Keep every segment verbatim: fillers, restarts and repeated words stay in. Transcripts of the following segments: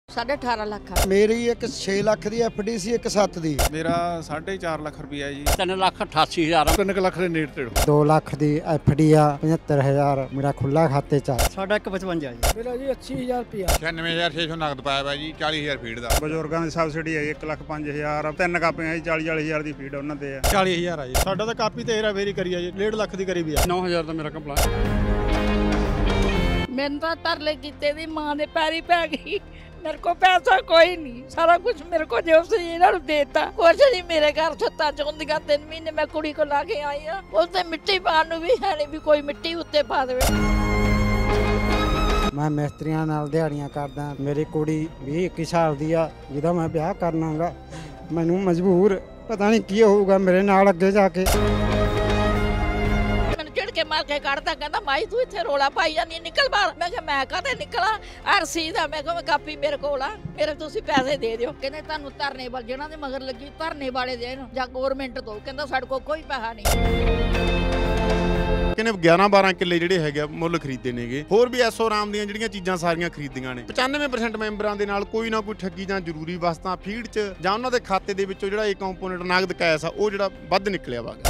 साढ़े अठारह लाख मेरी एक छे लाख की एफ डी सी, एक सत्त दी। मेरा साढ़े चार लाख रुपया जी। तीन लाख अठासी हज़ार तीन लाख के नेड़ तेड़। दो लाख की एफ डी आ पचहत्तर हज़ार मेरा खुला खाते च। साढ़ा एक पचवंजा जी। मेरा जी अस्सी हज़ार रुपया। छियानवे हज़ार छे सौ नकद पाया वा जी, चालीस हज़ार फीड का। बजुर्गों की सबसिडी है एक लाख पाँच हज़ार, तीन कापियां जी चालीस चालीस हज़ार की फीड उन्होंने चालीस हज़ार है जी। साडा तो कापी तो हेरा फेरी करी है जी, डेढ़ लाख की करी भी है। नौ हज़ार का मेरा कंप्लेंट। मैंने तो तरले कीते दी मां दे पैरी पै गई। मेरे को पैसा कोई नहीं, सारा कुछ मेरे को जो से इन्होंने देता। कुछ नहीं मेरे घर छत्ता चौंदियां तीन महीने मैं कुड़ी को ला के आई हाँ। उसने मिट्टी पाने भी है नहीं भी कोई मिट्टी उत्ते पा दे। मैं मिस्त्रियां नाल दिहाड़ियां करदा, मेरी कुड़ी भी इक्की साल दी आ जिहदा मैं ब्याह करनागा। मैनू मजबूर पता नहीं की होऊगा मेरे नाल अगे जाके। के मार के काटता कहता माई तू इत्थे रोला पाई जानी निकल बाहर। मैं कहा मैं काते निकला हर सीधा मैं कहा कापी मेरे कोल आ, मेरे तुसी पैसे दे दियो। कहंदे तानू धरने वाले जिन्हां दे मगर लगी धरने वाले देन जां गवर्नमेंट दो। कहंदा साडे कोल कोई पैसा नहीं। किने ग्यारह बारह किले ਜਿਹੜੇ ਹੈਗੇ ਮੁੱਲ ਖਰੀਦੇ ਨੇਗੇ। ਹੋਰ ਵੀ ਐਸੋ ਆਰਾਮ ਦੀਆਂ ਜਿਹੜੀਆਂ ਚੀਜ਼ਾਂ ਸਾਰੀਆਂ ਖਰੀਦੀਆਂ ਨੇ। ਪਚਾਨਵੇਂ ਪਰਸੈਂਟ ਮੈਂਬਰਾਂ ਦੇ ਨਾਲ ਕੋਈ ਨਾ ਕੋਈ ਠੱਗੀ ਜਾਂ ਜ਼ਰੂਰੀ ਵਸਤਾਂ ਫੀਡ 'ਚ ਜਾਂ ਉਹਨਾਂ ਦੇ ਖਾਤੇ ਦੇ ਵਿੱਚੋਂ ਜਿਹੜਾ ਇਹ ਕੰਪੋਨੈਂਟ ਨਗਦ ਕੈਸ਼ ਆ ਉਹ ਜਿਹੜਾ ਵੱਧ ਨਿਕਲਿਆ ਵਾ।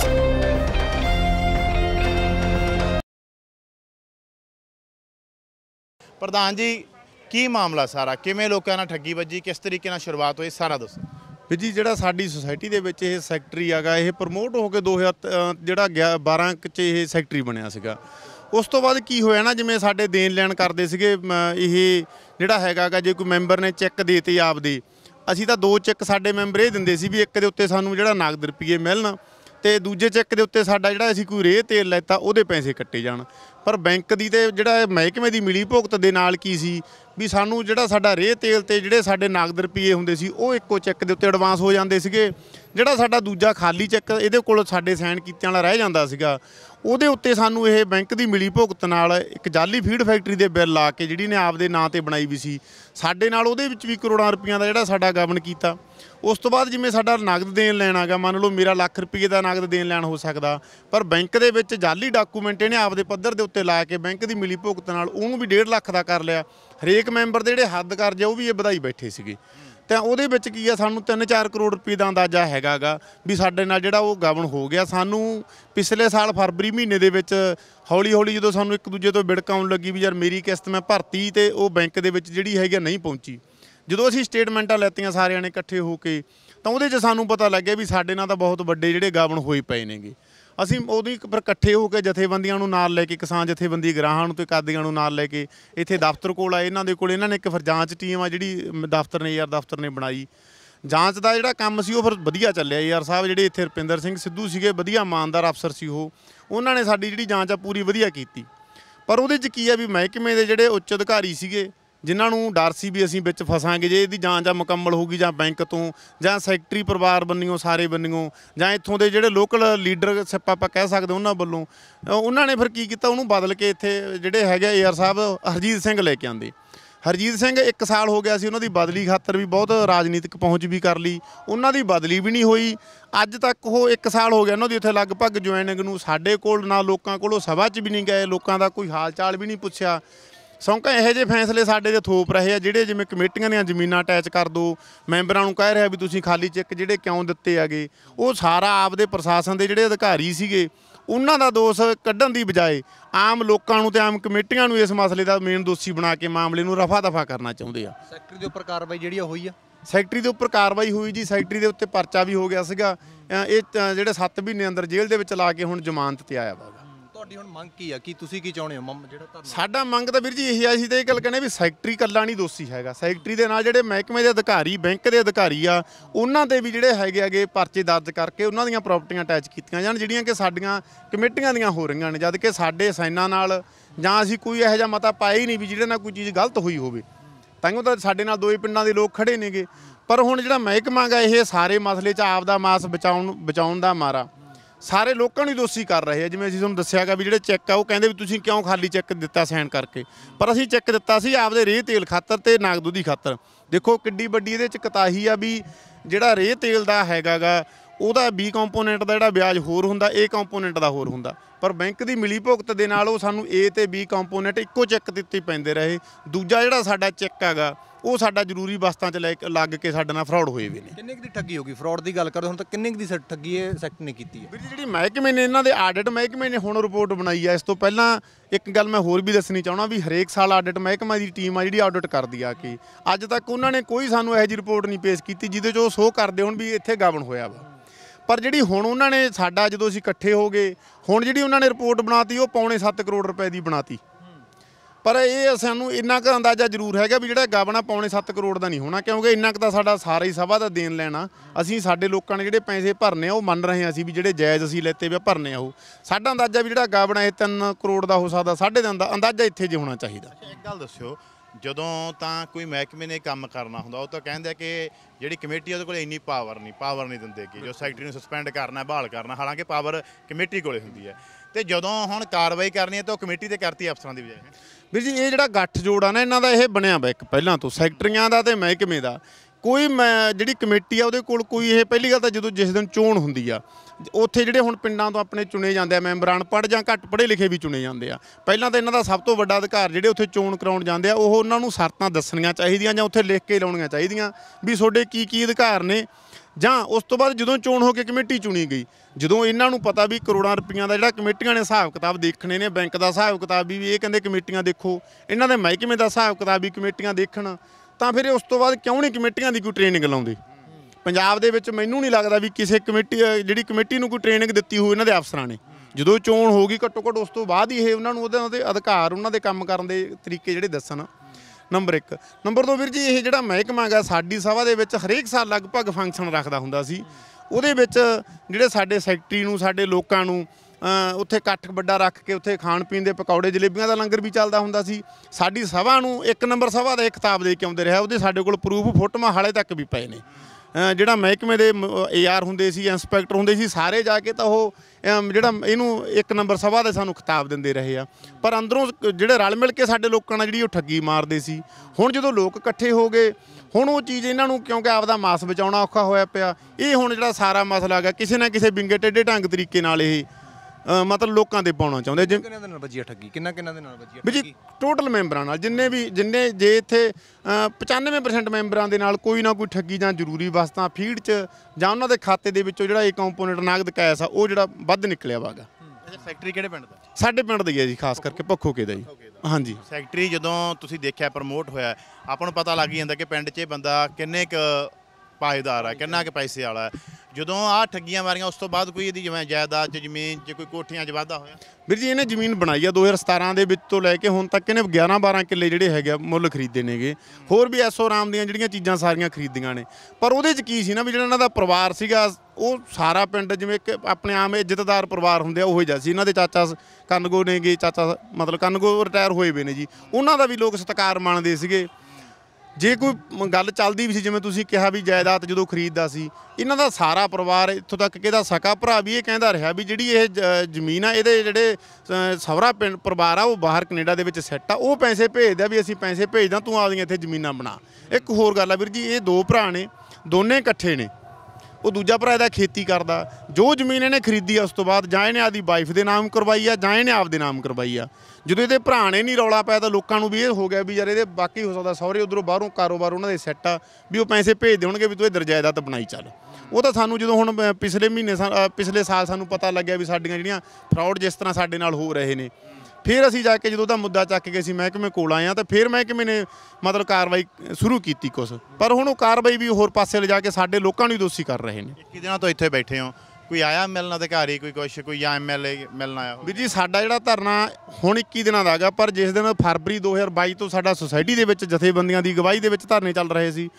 प्रधान जी की मामला सारा किवें लोकां नाल ठगी वजी, किस तरीके नाल शुरुआत हुई सारा दसो। ਵੀ ਜੀ ਜਿਹੜਾ ਸਾਡੀ ਸੁਸਾਇਟੀ ਦੇ ਵਿੱਚ ਇਹ ਸੈਕਟਰੀ ਹੈਗਾ ਇਹ ਪ੍ਰਮੋਟ ਹੋ ਕੇ ਦੋ ਹਜ਼ਾਰ ਜਿਹੜਾ ਬਾਰਾਂ ਚ ਇਹ ਸੈਕਟਰੀ ਬਣਿਆ ਸੀਗਾ। ਉਸ ਤੋਂ ਬਾਅਦ ਕੀ ਹੋਇਆ ਨਾ, ਜਿਵੇਂ ਸਾਡੇ ਦੇਣ ਲੈਣ ਕਰਦੇ ਸੀਗੇ ਇਹ ਜਿਹੜਾ ਹੈਗਾ ਜੇ ਕੋਈ ਮੈਂਬਰ ਨੇ ਚੈੱਕ ਦੇਤੇ ਆਪਦੇ, ਅਸੀਂ ਤਾਂ ਦੋ ਚੈੱਕ ਸਾਡੇ ਮੈਂਬਰ ਇਹ ਦਿੰਦੇ ਸੀ ਵੀ ਇੱਕ ਦੇ ਉੱਤੇ ਸਾਨੂੰ ਜਿਹੜਾ ਨਗਦ ਰੁਪਈਏ ਮਿਲਣ ਤੇ ਦੂਜੇ ਚੈੱਕ ਦੇ ਉੱਤੇ ਸਾਡਾ ਜਿਹੜਾ ਅਸੀਂ ਕੋਈ ਰੇਹ ਤੇਲ ਲੈਤਾ ਉਹਦੇ ਪੈਸੇ ਕੱਟੇ ਜਾਣ। ਪਰ ਬੈਂਕ ਦੀ ਤੇ ਜਿਹੜਾ ਮਹਿਕਮੇ ਦੀ ਮਿਲੀ ਭੁਗਤ ਦੇ ਨਾਲ ਕੀ ਸੀ ਵੀ ਸਾਨੂੰ ਜਿਹੜਾ ਸਾਡਾ ਰੇਹ ਤੇਲ ਤੇ ਜਿਹੜੇ ਸਾਡੇ ਨਗਦ ਰੁਪਈਏ ਹੁੰਦੇ ਸੀ ਉਹ ਇੱਕੋ ਚੈੱਕ ਦੇ ਉੱਤੇ ਐਡਵਾਂਸ ਹੋ ਜਾਂਦੇ ਸੀਗੇ। ਜਿਹੜਾ ਸਾਡਾ ਦੂਜਾ ਖਾਲੀ ਚੈੱਕ ਇਹਦੇ ਕੋਲ ਸਾਡੇ ਸਾਈਨ ਕੀਤਿਆਂ ਵਾਲਾ ਰਹਿ ਜਾਂਦਾ ਸੀਗਾ, ਉਹਦੇ ਉੱਤੇ ਸਾਨੂੰ ਇਹ ਬੈਂਕ ਦੀ ਮਿਲੀ ਭੁਗਤ ਨਾਲ ਇੱਕ ਜਾਲੀ ਫੀਡ ਫੈਕਟਰੀ ਦੇ ਬਿੱਲ ਲਾ ਕੇ ਜਿਹੜੀ ਨੇ ਆਪਦੇ ਨਾਂ ਤੇ ਬਣਾਈ ਵੀ ਸੀ ਸਾਡੇ ਨਾਲ, ਉਹਦੇ ਵਿੱਚ ਵੀ ਕਰੋੜਾਂ ਰੁਪਈਆਂ ਦਾ ਜਿਹੜਾ ਸਾਡਾ ਗਬਨ ਕੀਤਾ। ਉਸ ਤੋਂ ਬਾਅਦ ਜਿਵੇਂ ਸਾਡਾ ਨਗਦ ਦੇਣ ਲੈਣ ਆ ਗਿਆ, ਮੰਨ ਲਓ ਮੇਰਾ ਲੱਖ ਰੁਪਈਏ ਦਾ ਨਗਦ ਦੇਣ ਲੈਣ ਹੋ ਸਕਦਾ, ਪਰ ਬੈਂਕ ਦੇ ਵਿੱਚ ਜਾਲੀ ਡਾਕੂਮੈਂਟ ਇਹਨੇ ਆਪਦੇ ਪੱਧਰ ਦੇ ਉੱਤੇ ਲਾ ਕੇ ਬੈਂਕ ਦੀ ਮਿਲੀ ਭੁਗਤ ਨਾਲ ਉਹਨੂੰ ਵੀ ਡੇਢ ਲੱਖ ਦਾ ਕਰ ਲਿਆ। ਹਰੇਕ ਮੈਂਬਰ ਦੇ ਜਿਹੜੇ ਹੱਦ ਕਰਜ਼ੇ ਉਹ ਵੀ ਇਹ ਵਧਾਈ ਬੈਠੇ ਸੀਗੇ। ਤਾਂ ਉਹਦੇ ਵਿੱਚ ਕੀ ਆ, ਸਾਨੂੰ ਤਿੰਨ ਚਾਰ ਕਰੋੜ ਰੁਪਏ ਦਾ ਅੰਦਾਜ਼ਾ ਹੈਗਾ ਗਾ ਵੀ ਸਾਡੇ ਨਾਲ ਜਿਹੜਾ ਉਹ ਗਬਨ ਹੋ ਗਿਆ। ਸਾਨੂੰ ਪਿਛਲੇ ਸਾਲ ਫਰਵਰੀ ਮਹੀਨੇ ਦੇ ਵਿੱਚ ਹੌਲੀ ਹੌਲੀ ਜਦੋਂ ਸਾਨੂੰ ਇੱਕ ਦੂਜੇ ਤੋਂ ਵਿੜਕ ਆਉਣ ਲੱਗੀ ਵੀ ਯਾਰ ਮੇਰੀ ਕਿਸ਼ਤ ਮੈਂ ਭਰਤੀ ਤੇ ਉਹ ਬੈਂਕ ਦੇ ਵਿੱਚ ਜਿਹੜੀ ਹੈਗੀ ਨਹੀਂ ਪਹੁੰਚੀ, ਜਦੋਂ ਅਸੀਂ ਸਟੇਟਮੈਂਟਾਂ ਲੈਤੀਆਂ ਸਾਰਿਆਂ ਨੇ ਇਕੱਠੇ ਹੋ ਕੇ, ਤਾਂ ਉਹਦੇ 'ਚ ਸਾਨੂੰ ਪਤਾ ਲੱਗਿਆ ਵੀ ਸਾਡੇ ਨਾਲ ਤਾਂ ਬਹੁਤ ਵੱਡੇ ਜਿਹੜੇ ਗਬਨ ਹੋਏ ਪਏ ਨੇਗੇ। ਅਸੀਂ ਉਹਦੀ ਪਰ ਇਕੱਠੇ ਹੋ ਕੇ ਜਥੇਬੰਦੀਆਂ ਨੂੰ ਨਾਲ ਲੈ ਕੇ, ਕਿਸਾਨ ਜਥੇਬੰਦੀ ਗਰਾਹਾਂ ਨੂੰ ਤੇ ਕਾਦੀਆਂ ਨੂੰ ਨਾਲ ਲੈ ਕੇ ਇੱਥੇ ਦਫ਼ਤਰ ਕੋਲ ਆਏ। ਇਹਨਾਂ ਦੇ ਕੋਲ ਇਹਨਾਂ ਨੇ ਇੱਕ ਫਿਰ ਜਾਂਚ ਟੀਮ ਆ ਜਿਹੜੀ ਦਫ਼ਤਰ ਨੇ ਯਾਰ ਦਫ਼ਤਰ ਨੇ ਬਣਾਈ। ਜਾਂਚ ਦਾ ਜਿਹੜਾ ਕੰਮ ਸੀ ਉਹ ਫਿਰ ਵਧੀਆ ਚੱਲਿਆ। ਯਾਰ ਸਾਹਿਬ ਜਿਹੜੇ ਇੱਥੇ ਰੁਪਿੰਦਰ ਸਿੰਘ ਸਿੱਧੂ ਸੀਗੇ, ਵਧੀਆ ਇਮਾਨਦਾਰ ਅਫਸਰ ਸੀ ਉਹ, ਉਹਨਾਂ ਨੇ ਸਾਡੀ ਜਿਹੜੀ ਜਾਂਚ ਆ ਪੂਰੀ ਵਧੀਆ ਕੀਤੀ। ਪਰ ਉਹਦੇ 'ਚ ਕੀ ਆ ਵੀ ਮਹਿਕਮੇ ਦੇ ਜਿਹੜੇ ਉੱਚ ਅਧਿਕਾਰੀ ਸੀਗੇ ਜਿਨ੍ਹਾਂ ਨੂੰ ਡਰ ਸੀ ਵੀ ਅਸੀਂ ਵਿੱਚ ਫਸਾਂਗੇ ਜੇ ਇਹਦੀ ਜਾਂਚ ਆ ਮੁਕੰਮਲ ਹੋਊਗੀ, ਜਾਂ ਬੈਂਕ ਤੋਂ ਜਾਂ ਸੈਕਟਰੀ ਪਰਿਵਾਰ ਬੰਨਿਓ ਸਾਰੇ ਬੰਨਿਓ ਜਾਂ ਇੱਥੋਂ ਦੇ ਜਿਹੜੇ ਲੋਕਲ ਲੀਡਰ ਸਿਪ ਆਪਾਂ ਕਹਿ ਸਕਦੇ ਉਹਨਾਂ ਵੱਲੋਂ, ਉਹਨਾਂ ਨੇ ਫਿਰ ਕੀ ਕੀਤਾ, ਉਹਨੂੰ ਬਦਲ ਕੇ ਇੱਥੇ ਜਿਹੜੇ ਹੈਗੇ ਏ ਆਰ ਸਾਹਿਬ ਹਰਜੀਤ ਸਿੰਘ ਲੈ ਕੇ ਆਂਦੇ। ਹਰਜੀਤ ਸਿੰਘ ਇੱਕ ਸਾਲ ਹੋ ਗਿਆ ਸੀ, ਉਹਨਾਂ ਦੀ ਬਦਲੀ ਖਾਤਰ ਵੀ ਬਹੁਤ ਰਾਜਨੀਤਿਕ ਪਹੁੰਚ ਵੀ ਕਰ ਲਈ, ਉਹਨਾਂ ਦੀ ਬਦਲੀ ਵੀ ਨਹੀਂ ਹੋਈ। ਅੱਜ ਤੱਕ ਉਹ ਇੱਕ ਸਾਲ ਹੋ ਗਿਆ ਉਹਨਾਂ ਦੀ ਉੱਥੇ ਲਗਭਗ ਜੁਆਇਨਿੰਗ ਨੂੰ। ਸਾਡੇ ਕੋਲ ਨਾ ਲੋਕਾਂ ਕੋਲੋਂ ਸਭਾ 'ਚ ਵੀ ਨਹੀਂ ਗਏ, ਲੋਕਾਂ ਦਾ ਕੋਈ ਹਾਲ ਚਾਲ ਵੀ ਨਹੀਂ ਪੁੱਛਿਆ। ਸੌਂਕਾ ਇਹੋ ਜਿਹੇ ਫੈਸਲੇ ਸਾਡੇ ਦੇ ਥੋਪ ਰਹੇ ਆ ਜਿਹੜੇ ਜਿਵੇਂ ਕਮੇਟੀਆਂ ਦੀਆਂ ਜ਼ਮੀਨਾਂ ਅਟੈਚ ਕਰ ਦਿਓ, ਮੈਂਬਰਾਂ ਨੂੰ ਕਹਿ ਰਿਹਾ ਵੀ ਤੁਸੀਂ ਖਾਲੀ ਚੈੱਕ ਜਿਹੜੇ ਕਿਉਂ ਦਿੱਤੇ ਹੈਗੇ, ਉਹ ਸਾਰਾ ਆਪਦੇ ਪ੍ਰਸ਼ਾਸਨ ਦੇ ਜਿਹੜੇ ਅਧਿਕਾਰੀ ਸੀਗੇ ਉਹਨਾਂ ਦਾ ਦੋਸ਼ ਕੱਢਣ ਦੀ ਬਜਾਏ ਆਮ ਲੋਕਾਂ ਨੂੰ ਤੇ ਆਮ ਕਮੇਟੀਆਂ ਨੂੰ ਇਸ ਮਸਲੇ ਦਾ ਮੇਨ ਦੋਸ਼ੀ ਬਣਾ ਕੇ ਮਾਮਲੇ ਨੂੰ ਰਫਾ ਦਫਾ ਕਰਨਾ ਚਾਹੁੰਦੇ ਆ। ਸੈਕਟਰੀ ਦੇ ਉੱਪਰ ਕਾਰਵਾਈ ਜਿਹੜੀ ਹੋਈ ਆ, ਸੈਕਟਰੀ ਦੇ ਉੱਪਰ ਕਾਰਵਾਈ ਹੋਈ ਜੀ। ਸੈਕਟਰੀ ਦੇ ਉੱਤੇ ਪਰਚਾ ਵੀ ਹੋ ਗਿਆ ਸੀਗਾ। ਇਹ ਜਿਹੜੇ ਸੱਤ ਮਹੀਨੇ ਅੰਦਰ ਜੇਲ੍ਹ ਦੇ ਵਿੱਚ ਲਾ ਕੇ ਹੁਣ ਜ਼ਮਾਨਤ ਤੇ ਆਇਆ ਵਾ। ਤੁਹਾਡੀ ਹੁਣ ਮੰਗ ਕੀ ਆ, ਕੀ ਤੁਸੀਂ ਕੀ ਚਾਹੁੰਦੇ ਹੋ ਜਿਹੜਾ ਸਾਡਾ ਮੰਗ ਤਾਂ ਵੀਰ ਜੀ ਇਹੀ ਆ, ਅਸੀਂ ਤਾਂ ਇਹ ਗੱਲ ਕਹਿੰਦੇ ਵੀ ਸੈਕਟਰੀ ਇਕੱਲਾ ਨਹੀਂ ਦੋਸ਼ੀ ਹੈਗਾ। ਸੈਕਟਰੀ ਦੇ ਨਾਲ ਜਿਹੜੇ ਮਹਿਕਮੇ ਦੇ ਅਧਿਕਾਰੀ, ਬੈਂਕ ਦੇ ਅਧਿਕਾਰੀ ਆ, ਉਹਨਾਂ ਦੇ ਵੀ ਜਿਹੜੇ ਹੈਗੇ ਹੈਗੇ ਪਰਚੇ ਦਰਜ ਕਰਕੇ ਉਹਨਾਂ ਦੀਆਂ ਪ੍ਰਾਪਰਟੀਆਂ ਅਟੈਚ ਕੀਤੀਆਂ ਜਾਣ ਜਿਹੜੀਆਂ ਕਿ ਸਾਡੀਆਂ ਕਮੇਟੀਆਂ ਦੀਆਂ ਹੋ ਰਹੀਆਂ ਨੇ, ਜਦ ਕਿ ਸਾਡੇ ਸਾਈਨਾਂ ਨਾਲ ਜਾਂ ਅਸੀਂ ਕੋਈ ਇਹੋ ਜਿਹਾ ਮਤਾ ਪਾਇਆ ਹੀ ਨਹੀਂ ਵੀ ਜਿਹਦੇ ਨਾਲ ਕੋਈ ਚੀਜ਼ ਗਲਤ ਹੋਈ ਹੋਵੇ। ਤਾਂਹੀਓ ਤਾਂ ਸਾਡੇ ਨਾਲ ਦੋਏ ਪਿੰਡਾਂ ਦੇ ਲੋਕ ਖੜੇ ਨੇਗੇ। ਪਰ ਹੁਣ ਜਿਹੜਾ ਮਹਿਕਮਾ ਗਾ ਇਹ ਸਾਰੇ ਮਸਲੇ 'ਚ ਆਪਦਾ ਮਾਸ ਬਚਾਉਣ ਬਚਾਉਣ ਦਾ ਮਾਰਾ ਸਾਰੇ ਲੋਕਾਂ ਨੂੰ ਦੋਸ਼ੀ ਕਰ ਰਹੇ ਆ। ਜਿਵੇਂ ਅਸੀਂ ਤੁਹਾਨੂੰ ਦੱਸਿਆਗਾ ਵੀ ਜਿਹੜੇ ਚੈੱਕ ਆ ਉਹ ਕਹਿੰਦੇ ਵੀ ਤੁਸੀਂ ਕਿਉਂ ਖਾਲੀ ਚੈੱਕ ਦਿੱਤਾ ਸਾਈਨ ਕਰਕੇ, ਪਰ ਅਸੀਂ ਚੈੱਕ ਦਿੱਤਾ ਸੀ ਆਪਦੇ ਰੇਹ ਤੇਲ ਖਾਤਰ ਤੇ ਨਗਦ ਦੀ ਖਾਤਰ। ਦੇਖੋ ਕਿੱਡੀ ਵੱਡੀ ਇਹਦੇ 'ਚ ਕਤਾਹੀ ਆ ਵੀ ਜਿਹੜਾ ਰੇਹ ਤੇਲ ਦਾ ਹੈਗਾ ਗਾ ਉਹਦਾ ਬੀ ਕੰਪੋਨੈਂਟ ਦਾ ਜਿਹੜਾ ਵਿਆਜ ਹੋਰ ਹੁੰਦਾ, ਏ ਕੰਪੋਨੈਂਟ ਦਾ ਹੋਰ ਹੁੰਦਾ। ਪਰ ਬੈਂਕ ਦੀ ਮਿਲੀ ਭੁਗਤ ਦੇ ਨਾਲ ਉਹ ਸਾਨੂੰ ਏ ਤੇ ਬੀ ਕੰਪੋਨੈਂਟ ਇੱਕੋ ਚੈੱਕ ਦਿੱਤੇ ਪੈਂਦੇ ਰਹੇ। ਦੂਜਾ ਜਿਹੜਾ ਸਾਡਾ ਚੈੱਕ ਹੈਗਾ ਉਹ ਸਾਡਾ ਜ਼ਰੂਰੀ ਵਸਤਾਂ 'ਚ ਲੈ ਕੇ ਲੱਗ ਕੇ ਸਾਡੇ ਨਾਲ ਫਰਾਡ ਹੋਏ ਵੀ ਨੇ। ਕਿੰਨੇ ਕੁ ਦੀ ਠੱਗੀ ਹੋ ਗਈ? ਫਰਾਡ ਦੀ ਗੱਲ ਕਰਦੇ ਹੁਣ ਤਾਂ ਕਿੰਨੇ ਕੁ ਦੀ ਸ- ਠੱਗੀ ਇਹ ਸੈਕਟਰ ਨੇ ਕੀਤੀ ਹੈ? ਵੀਰ ਜੀ ਜਿਹੜੀ ਮਹਿਕਮੇ ਨੇ ਇਹਨਾਂ ਦੇ ਆਡਿਟ ਮਹਿਕਮੇ ਨੇ ਹੁਣ ਰਿਪੋਰਟ ਬਣਾਈ ਹੈ। ਇਸ ਤੋਂ ਪਹਿਲਾਂ ਇੱਕ ਗੱਲ ਮੈਂ ਹੋਰ ਵੀ ਦੱਸਣੀ ਚਾਹੁੰਦਾ ਵੀ ਹਰੇਕ ਸਾਲ ਆਡਿਟ ਮਹਿਕਮਾ ਦੀ ਟੀਮ ਆ ਜਿਹੜੀ ਆਡਿਟ ਕਰਦੀ ਆ ਕਿ ਅੱਜ ਤੱਕ ਉਹਨਾਂ ਨੇ ਕੋਈ ਸਾਨੂੰ ਇਹੋ ਜਿਹੀ ਰਿਪੋਰਟ ਨਹੀਂ ਪੇਸ਼ ਕੀਤੀ ਜਿਹਦੇ 'ਚ ਉਹ ਸ਼ੋਅ ਕਰਦੇ ਹੁਣ ਵੀ ਇੱਥੇ ਗਬਨ ਹੋਇਆ ਵਾ। ਪਰ ਜਿਹੜੀ ਹੁਣ ਉਹਨਾਂ ਨੇ ਸਾਡਾ ਜਦੋਂ ਅਸੀਂ ਇਕੱਠੇ ਹੋ ਗਏ ਹੁਣ ਜਿਹੜੀ ਉਹਨਾਂ ਨੇ ਰਿਪੋਰਟ ਬਣਾਤੀ ਉਹ ਪੌਣੇ ਸੱਤ ਕਰੋੜ ਰੁਪਏ ਦੀ ਬਣਾਤੀ। ਪਰ ਇਹ ਸਾਨੂੰ ਇੰਨਾ ਕੁ ਅੰਦਾਜ਼ਾ ਜ਼ਰੂਰ ਹੈਗਾ ਵੀ ਜਿਹੜਾ ਗਾਬਣਾ ਪੌਣੇ ਸੱਤ ਕਰੋੜ ਦਾ ਨਹੀਂ ਹੋਣਾ, ਕਿਉਂਕਿ ਇੰਨਾ ਕੁ ਤਾਂ ਸਾਡਾ ਸਾਰਾ ਹੀ ਸਭਾ ਦਾ ਦੇਣ ਲੈਣਾ। ਅਸੀਂ ਸਾਡੇ ਲੋਕਾਂ ਨੇ ਜਿਹੜੇ ਪੈਸੇ ਭਰਨੇ ਆ ਉਹ ਮੰਨ ਰਹੇ ਹਾਂ ਅਸੀਂ ਵੀ ਜਿਹੜੇ ਜਾਇਜ਼ ਅਸੀਂ ਲੈਤੇ ਵੀ ਭਰਨੇ ਆ ਉਹ। ਸਾਡਾ ਅੰਦਾਜ਼ਾ ਵੀ ਜਿਹੜਾ ਗਾਬਣਾ ਇਹ ਤਿੰਨ ਕਰੋੜ ਦਾ ਹੋ ਸਕਦਾ, ਸਾਢੇ ਤਿੰਨ ਦਾ ਅੰਦਾਜ਼ਾ ਇੱਥੇ ਜੇ ਹੋਣਾ ਚਾਹੀਦਾ। ਇੱਕ ਗੱਲ ਦੱਸਿਓ, ਜਦੋਂ ਤਾਂ ਕੋਈ ਮਹਿਕਮੇ ਨੇ ਕੰਮ ਕਰਨਾ ਹੁੰਦਾ ਉਹ ਤਾਂ ਕਹਿੰਦੇ ਆ ਕਿ ਜਿਹੜੀ ਕਮੇਟੀ ਉਹਦੇ ਕੋਲ ਇੰਨੀ ਪਾਵਰ ਨਹੀਂ ਪਾਵਰ ਨਹੀਂ ਦਿੰਦੇ ਕਿ ਜੋ ਸੈਕਟਰੀ ਨੂੰ ਸਸਪੈਂਡ ਕਰਨਾ ਬਹਾਲ ਕਰਨਾ, ਹਾਲਾਂਕਿ ਪਾਵਰ ਕਮੇਟੀ ਕੋਲੇ ਹੁੰਦੀ ਹੈ। ਤੇ ਜਦੋਂ ਹੁਣ ਕਾਰਵਾਈ ਕਰਨੀ ਹੈ ਤਾਂ ਉਹ ਕਮੇਟੀ ਤੇ ਕਰਤੀ ਅਫਸਰਾਂ ਦੀ ਬਜਾਏ। ਵੀਰ ਜੀ ਇਹ ਜਿਹੜਾ ਗੱਠ ਜੋੜ ਆ ਨਾ ਇਹਨਾਂ ਦਾ ਇਹ ਬਣਿਆ ਵਾ ਇੱਕ ਪਹਿਲਾਂ ਤੋਂ ਸੈਕਟਰੀਆਂ ਦਾ ਤੇ ਮਹਿਕਮੇ ਦਾ। ਕੋਈ ਮੈਂ ਜਿਹੜੀ ਕਮੇਟੀ ਆ ਉਹਦੇ ਕੋਲ ਕੋਈ ਇਹ ਪਹਿਲੀ ਗੱਲ ਤਾਂ ਜਦੋਂ ਜਿਸ ਦਿਨ ਚੋਣ ਹੁੰਦੀ ਆ ਉੱਥੇ ਜਿਹੜੇ ਹੁਣ ਪਿੰਡਾਂ ਤੋਂ ਆਪਣੇ ਚੁਣੇ ਜਾਂਦੇ ਆ ਮੈਂਬਰ ਅਨਪੜ੍ਹ ਜਾਂ ਘੱਟ ਪੜ੍ਹੇ ਲਿਖੇ ਵੀ ਚੁਣੇ ਜਾਂਦੇ ਆ। ਪਹਿਲਾਂ ਤਾਂ ਇਹਨਾਂ ਦਾ ਸਭ ਤੋਂ ਵੱਡਾ ਅਧਿਕਾਰ ਜਿਹੜੇ ਉੱਥੇ ਚੋਣ ਕਰਾਉਣ ਜਾਂਦੇ ਆ ਉਹ ਉਹਨਾਂ ਨੂੰ ਸ਼ਰਤਾਂ ਦੱਸਣੀਆਂ ਚਾਹੀਦੀਆਂ ਜਾਂ ਉੱਥੇ ਲਿਖ ਕੇ ਲਾਉਣੀਆਂ ਚਾਹੀਦੀਆਂ ਵੀ ਤੁਹਾਡੇ ਕੀ ਕੀ ਅਧਿਕਾਰ ਨੇ। ਜਾਂ ਉਸ ਤੋਂ ਬਾਅਦ ਜਦੋਂ ਚੋਣ ਹੋ ਕੇ ਕਮੇਟੀ ਚੁਣੀ ਗਈ, ਜਦੋਂ ਇਹਨਾਂ ਨੂੰ ਪਤਾ ਵੀ ਕਰੋੜਾਂ ਰੁਪਈਆਂ ਦਾ ਜਿਹੜਾ ਕਮੇਟੀਆਂ ਨੇ ਹਿਸਾਬ ਕਿਤਾਬ ਦੇਖਣੇ ਨੇ, ਬੈਂਕ ਦਾ ਹਿਸਾਬ ਕਿਤਾਬ ਵੀ ਇਹ ਕਹਿੰਦੇ ਕਮੇਟੀਆਂ ਦੇਖੋ, ਇਹਨਾਂ ਦੇ ਮਹਿਕਮੇ ਦਾ ਹਿਸਾਬ ਕਿਤਾਬ ਵੀ ਕਮੇਟੀਆਂ ਦੇਖਣ, ਤਾਂ ਫਿਰ ਉਸ ਤੋਂ ਬਾਅਦ ਕਿਉਂ ਨਹੀਂ ਕਮੇਟੀਆਂ ਦੀ ਕੋਈ ਟ੍ਰੇਨਿੰਗ ਲਾਉਂਦੇ? ਪੰਜਾਬ ਦੇ ਵਿੱਚ ਮੈਨੂੰ ਨਹੀਂ ਲੱਗਦਾ ਵੀ ਕਿਸੇ ਕਮੇਟੀ ਜਿਹੜੀ ਕਮੇਟੀ ਨੂੰ ਕੋਈ ਟ੍ਰੇਨਿੰਗ ਦਿੱਤੀ ਹੋਈ ਇਹਨਾਂ ਦੇ ਅਫਸਰਾਂ ਨੇ। ਜਦੋਂ ਚੋਣ ਹੋ ਗਈ ਘੱਟੋ ਘੱਟ ਉਸ ਤੋਂ ਬਾਅਦ ਹੀ ਇਹ ਉਹਨਾਂ ਨੂੰ ਉਹਦੇ ਦੇ ਅਧਿਕਾਰ ਉਹਨਾਂ ਦੇ ਕੰਮ ਕਰਨ ਦੇ ਤਰੀਕੇ ਜਿਹੜੇ ਦੱਸਣ। ਨੰਬਰ ਇੱਕ। ਨੰਬਰ ਦੋ ਵੀਰ ਜੀ ਇਹ ਜਿਹੜਾ ਮਹਿਕਮਾ ਹੈਗਾ ਸਾਡੀ ਸਭਾ ਦੇ ਵਿੱਚ ਹਰੇਕ ਸਾਲ ਲਗਭਗ ਫੰਕਸ਼ਨ ਰੱਖਦਾ ਹੁੰਦਾ ਸੀ। ਉਹਦੇ ਵਿੱਚ ਜਿਹੜੇ ਸਾਡੇ ਸੈਕਟਰੀ ਨੂੰ ਸਾਡੇ ਲੋਕਾਂ ਨੂੰ ਉੱਥੇ ਇਕੱਠ ਵੱਡਾ ਰੱਖ ਕੇ ਉੱਥੇ ਖਾਣ ਪੀਣ ਦੇ ਪਕੌੜੇ ਜਲੇਬੀਆਂ ਦਾ ਲੰਗਰ ਵੀ ਚੱਲਦਾ ਹੁੰਦਾ ਸੀ। ਸਾਡੀ ਸਭਾ ਨੂੰ ਇੱਕ ਨੰਬਰ ਸਭਾ ਦਾ ਇੱਕ ਖਿਤਾਬ ਦੇ ਕੇ ਆਉਂਦੇ ਰਿਹਾ। ਉਹਦੇ ਸਾਡੇ ਕੋਲ ਪ੍ਰੂਫ ਫੋਟੋਆਂ ਹਾਲੇ ਤੱਕ ਵੀ ਪਏ ਨੇ। ਜਿਹੜਾ ਮਹਿਕਮੇ ਦੇ ਏ ਆਰ ਹੁੰਦੇ ਸੀ, ਇੰਸਪੈਕਟਰ ਹੁੰਦੇ ਸੀ, ਸਾਰੇ ਜਾ ਕੇ ਤਾਂ ਉਹ ਜਿਹੜਾ ਇਹਨੂੰ ਇੱਕ ਨੰਬਰ ਸਭਾ ਦੇ ਸਾਨੂੰ ਖਿਤਾਬ ਦਿੰਦੇ ਰਹੇ ਆ। ਪਰ ਅੰਦਰੋਂ ਜਿਹੜੇ ਰਲ ਮਿਲ ਕੇ ਸਾਡੇ ਲੋਕਾਂ ਨਾਲ ਜਿਹੜੀ ਉਹ ਠੱਗੀ ਮਾਰਦੇ ਸੀ। ਹੁਣ ਜਦੋਂ ਲੋਕ ਇਕੱਠੇ ਹੋ ਗਏ ਹੁਣ ਉਹ ਚੀਜ਼ ਇਹਨਾਂ ਨੂੰ ਕਿਉਂਕਿ ਆਪਦਾ ਮਾਸ ਬਚਾਉਣਾ ਔਖਾ ਹੋਇਆ ਪਿਆ। ਇਹ ਹੁਣ ਜਿਹੜਾ ਸਾਰਾ ਮਸਲਾ ਹੈਗਾ ਕਿਸੇ ਨਾ ਕਿਸੇ ਵਿੰਗੇ ਟੇਢੇ ਢੰਗ ਤਰੀਕੇ ਨਾਲ ਇਹ ਮਤਲਬ ਲੋਕਾਂ ਦੇ ਪਾਉਣਾ ਚਾਹੁੰਦੇ। ਜਿ ਕਿੰਨਾਂ ਦੇ ਨਾਲ ਵੱਜੀ ਠੱਗੀ? ਕਿੰਨਾ ਕਿੰਨਾਂ ਦੇ ਨਾਲ ਵੱਜੀ ਵੀ ਜੀ ਟੋਟਲ ਮੈਂਬਰਾਂ ਨਾਲ ਜਿੰਨੇ ਵੀ ਜਿੰਨੇ ਜੇ ਇੱਥੇ ਪਚਾਨਵੇਂ ਪ੍ਰਸੈਂਟ ਮੈਂਬਰਾਂ ਦੇ ਨਾਲ ਕੋਈ ਨਾ ਕੋਈ ਠੱਗੀ ਜਾਂ ਜ਼ਰੂਰੀ ਵਸਤਾਂ ਫੀਡ 'ਚ ਜਾਂ ਉਹਨਾਂ ਦੇ ਖਾਤੇ ਦੇ ਵਿੱਚੋਂ ਜਿਹੜਾ ਇਹ ਕੰਪੋਨੈਂਟ ਨਗਦ ਕੈਸ਼ ਆ ਉਹ ਜਿਹੜਾ ਵੱਧ ਨਿਕਲਿਆ ਵਾਗਾ। ਸੈਕਟਰੀ ਕਿਹੜੇ ਪਿੰਡ ਦਾ? ਸਾਡੇ ਪਿੰਡ ਦਾ ਹੀ ਹੈ ਜੀ, ਖਾਸ ਕਰਕੇ ਭੱਖੋਕੇ ਦਾ ਜੀ। ਹਾਂਜੀ ਸੈਕਟਰੀ ਜਦੋਂ ਤੁਸੀਂ ਦੇਖਿਆ ਪ੍ਰਮੋਟ ਹੋਇਆ ਆਪਾਂ ਨੂੰ ਪਤਾ ਲੱਗ ਜਾਂਦਾ ਕਿ ਪਿੰਡ 'ਚ ਇਹ ਬੰਦਾ ਕਿੰਨੇ ਕੁ ਪਾਏਦਾਰ ਆ, ਕਿੰਨਾ ਕੁ ਪੈਸੇ ਵਾਲਾ ਹੈ। ਜਦੋਂ ਆਹ ਠੱਗੀਆਂ ਮਾਰੀਆਂ ਉਸ ਤੋਂ ਬਾਅਦ ਕੋਈ ਇਹਦੀ ਜਿਵੇਂ ਜਾਇਦਾਦ 'ਚ ਜ਼ਮੀਨ 'ਚ ਕੋਈ ਕੋਠੀਆਂ 'ਚ ਵਾਧਾ ਹੋਇਆ? ਵੀਰ ਜੀ ਇਹਨੇ ਜ਼ਮੀਨ ਬਣਾਈ ਆ ਦੋ ਹਜ਼ਾਰ ਸਤਾਰਾਂ ਦੇ ਵਿੱਚ ਤੋਂ ਲੈ ਕੇ ਹੁਣ ਤੱਕ ਇਹਨੇ ਗਿਆਰਾਂ ਬਾਰਾਂ ਕਿੱਲੇ ਜਿਹੜੇ ਹੈਗੇ ਮੁੱਲ ਖਰੀਦੇ ਨੇਗੇ। ਹੋਰ ਵੀ ਐਸੋ ਰਾਮ ਦੀਆਂ ਜਿਹੜੀਆਂ ਚੀਜ਼ਾਂ ਸਾਰੀਆਂ ਖਰੀਦੀਆਂ ਨੇ। ਪਰ ਉਹਦੇ 'ਚ ਕੀ ਸੀ ਨਾ ਵੀ ਜਿਹੜਾ ਇਹਨਾਂ ਦਾ ਪਰਿਵਾਰ ਸੀਗਾ ਉਹ ਸਾਰਾ ਪਿੰਡ ਜਿਵੇਂ ਇੱਕ ਆਪਣੇ ਆਮ ਇੱਜ਼ਤਦਾਰ ਪਰਿਵਾਰ ਹੁੰਦੇ ਆ ਉਹੋ ਜਿਹਾ ਸੀ। ਇਹਨਾਂ ਦੇ ਚਾਚਾ ਕੰਨਗੋ ਨੇਗੇ, ਚਾਚਾ ਮਤਲਬ ਕੰਨਗੋ ਰਿਟਾਇਰ ਹੋਏ ਵੇ ਨੇ ਜੀ, ਉਹਨਾਂ ਦਾ ਵੀ ਲੋਕ ਸਤਿਕਾਰ ਮਾਣਦੇ ਸੀਗੇ। ਜੇ ਕੋਈ ਗੱਲ ਚੱਲਦੀ ਵੀ ਸੀ ਜਿਵੇਂ ਤੁਸੀਂ ਕਿਹਾ ਵੀ ਜਾਇਦਾਦ ਜਦੋਂ ਖਰੀਦਦਾ ਸੀ ਇਹਨਾਂ ਦਾ ਸਾਰਾ ਪਰਿਵਾਰ ਇੱਥੋਂ ਤੱਕ ਕਿ ਇਹਦਾ ਸਕਾ ਭਰਾ ਵੀ ਇਹ ਕਹਿੰਦਾ ਰਿਹਾ ਵੀ ਜਿਹੜੀ ਇਹ ਜ਼ਮੀਨ ਆ ਇਹਦੇ ਜਿਹੜੇ ਸਹੁਰਾ ਪਿੰਡ ਪਰਿਵਾਰ ਆ ਉਹ ਬਾਹਰ ਕੈਨੇਡਾ ਦੇ ਵਿੱਚ ਸੈੱਟ ਆ, ਉਹ ਪੈਸੇ ਭੇਜਦਾ ਵੀ ਅਸੀਂ ਪੈਸੇ ਭੇਜਦਾ ਤੂੰ ਆਪਦੀਆਂ ਇੱਥੇ ਜ਼ਮੀਨਾਂ ਬਣਾ। ਇੱਕ ਹੋਰ ਗੱਲ ਆ ਵੀਰ ਜੀ ਇਹ ਦੋ ਭਰਾ ਨੇ ਦੋਨੇ ਇਕੱਠੇ ਨੇ। ਉਹ ਦੂਜਾ ਭਰਾ ਇਹਦਾ ਖੇਤੀ ਕਰਦਾ। ਜੋ ਜ਼ਮੀਨ ਇਹਨੇ ਖਰੀਦੀ ਆ ਉਸ ਤੋਂ ਬਾਅਦ ਜਾਂ ਇਹਨੇ ਆਪਦੀ ਵਾਈਫ ਦੇ ਨਾਮ ਕਰਵਾਈ ਆ ਜਾਂ ਇਹਨੇ ਆਪਦੇ ਨਾਮ ਕਰਵਾਈ ਆ। ਜਦੋਂ ਇਹਦੇ ਭਰਾ ਨੇ ਨਹੀਂ ਰੌਲਾ ਪਾਇਆ ਤਾਂ ਲੋਕਾਂ ਨੂੰ ਵੀ ਇਹ ਹੋ ਗਿਆ ਵੀ ਯਾਰ ਇਹਦੇ ਬਾਕੀ ਹੋ ਸਕਦਾ ਸਹੁਰੇ ਉੱਧਰੋਂ ਬਾਹਰੋਂ ਕਾਰੋਬਾਰ ਉਹਨਾਂ ਦੇ ਸੈੱਟ ਆ ਵੀ ਉਹ ਪੈਸੇ ਭੇਜ ਦੇਣਗੇ ਵੀ ਤੂੰ ਇੱਧਰ ਜਾਇਦਾਦ ਬਣਾਈ ਚੱਲ। ਉਹ ਤਾਂ ਸਾਨੂੰ ਜਦੋਂ ਹੁਣ ਪਿਛਲੇ ਮਹੀਨੇ ਪਿਛਲੇ ਸਾਲ ਸਾਨੂੰ ਪਤਾ ਲੱਗਿਆ ਵੀ ਸਾਡੀਆਂ ਜਿਹੜੀਆਂ ਫਰਾਡ ਜਿਸ ਤਰ੍ਹਾਂ ਸਾਡੇ ਨਾਲ ਹੋ ਰਹੇ ਨੇ, ਫਿਰ ਅਸੀਂ ਜਾ ਕੇ ਜਦੋਂ ਉਹਦਾ ਮੁੱਦਾ ਚੱਕ ਕੇ ਅਸੀਂ ਮਹਿਕਮੇ ਕੋਲ ਆਏ ਹਾਂ ਤਾਂ ਫਿਰ ਮਹਿਕਮੇ ਨੇ ਮਤਲਬ ਕਾਰਵਾਈ ਸ਼ੁਰੂ ਕੀਤੀ ਕੁਛ। ਪਰ ਹੁਣ ਉਹ ਕਾਰਵਾਈ ਵੀ ਹੋਰ ਪਾਸੇ ਲਿਜਾ ਕੇ ਸਾਡੇ ਲੋਕਾਂ ਨੂੰ ਦੋਸ਼ੀ ਕਰ ਰਹੇ ਨੇ। ਇੱਕੀ ਦਿਨਾਂ ਤੋਂ ਇੱਥੇ ਬੈਠੇ ਹੋ, ਕੋਈ ਆਇਆ ਮਿਲਣ ਅਧਿਕਾਰੀ, ਕੋਈ ਕੁਛ ਕੋਈ ਜਾਂ ਐਮ ਐਲ ਏ ਮਿਲਣ ਆਇਆ? ਵੀਰ ਜੀ ਸਾਡਾ ਜਿਹੜਾ ਧਰਨਾ ਹੁਣ ਇੱਕੀ ਦਿਨਾਂ ਦਾ ਹੈਗਾ, ਪਰ ਜਿਸ ਦਿਨ ਫਰਵਰੀ ਦੋ ਹਜ਼ਾਰ ਬਾਈ ਤੋਂ ਸਾਡਾ ਸੁਸਾਇਟੀ ਦੇ ਵਿੱਚ ਜਥੇਬੰਦੀਆਂ ਦੀ ਅਗਵਾਈ ਦੇ ਵਿੱਚ ਧਰਨੇ ਚੱਲ ਰਹੇ ਸੀ।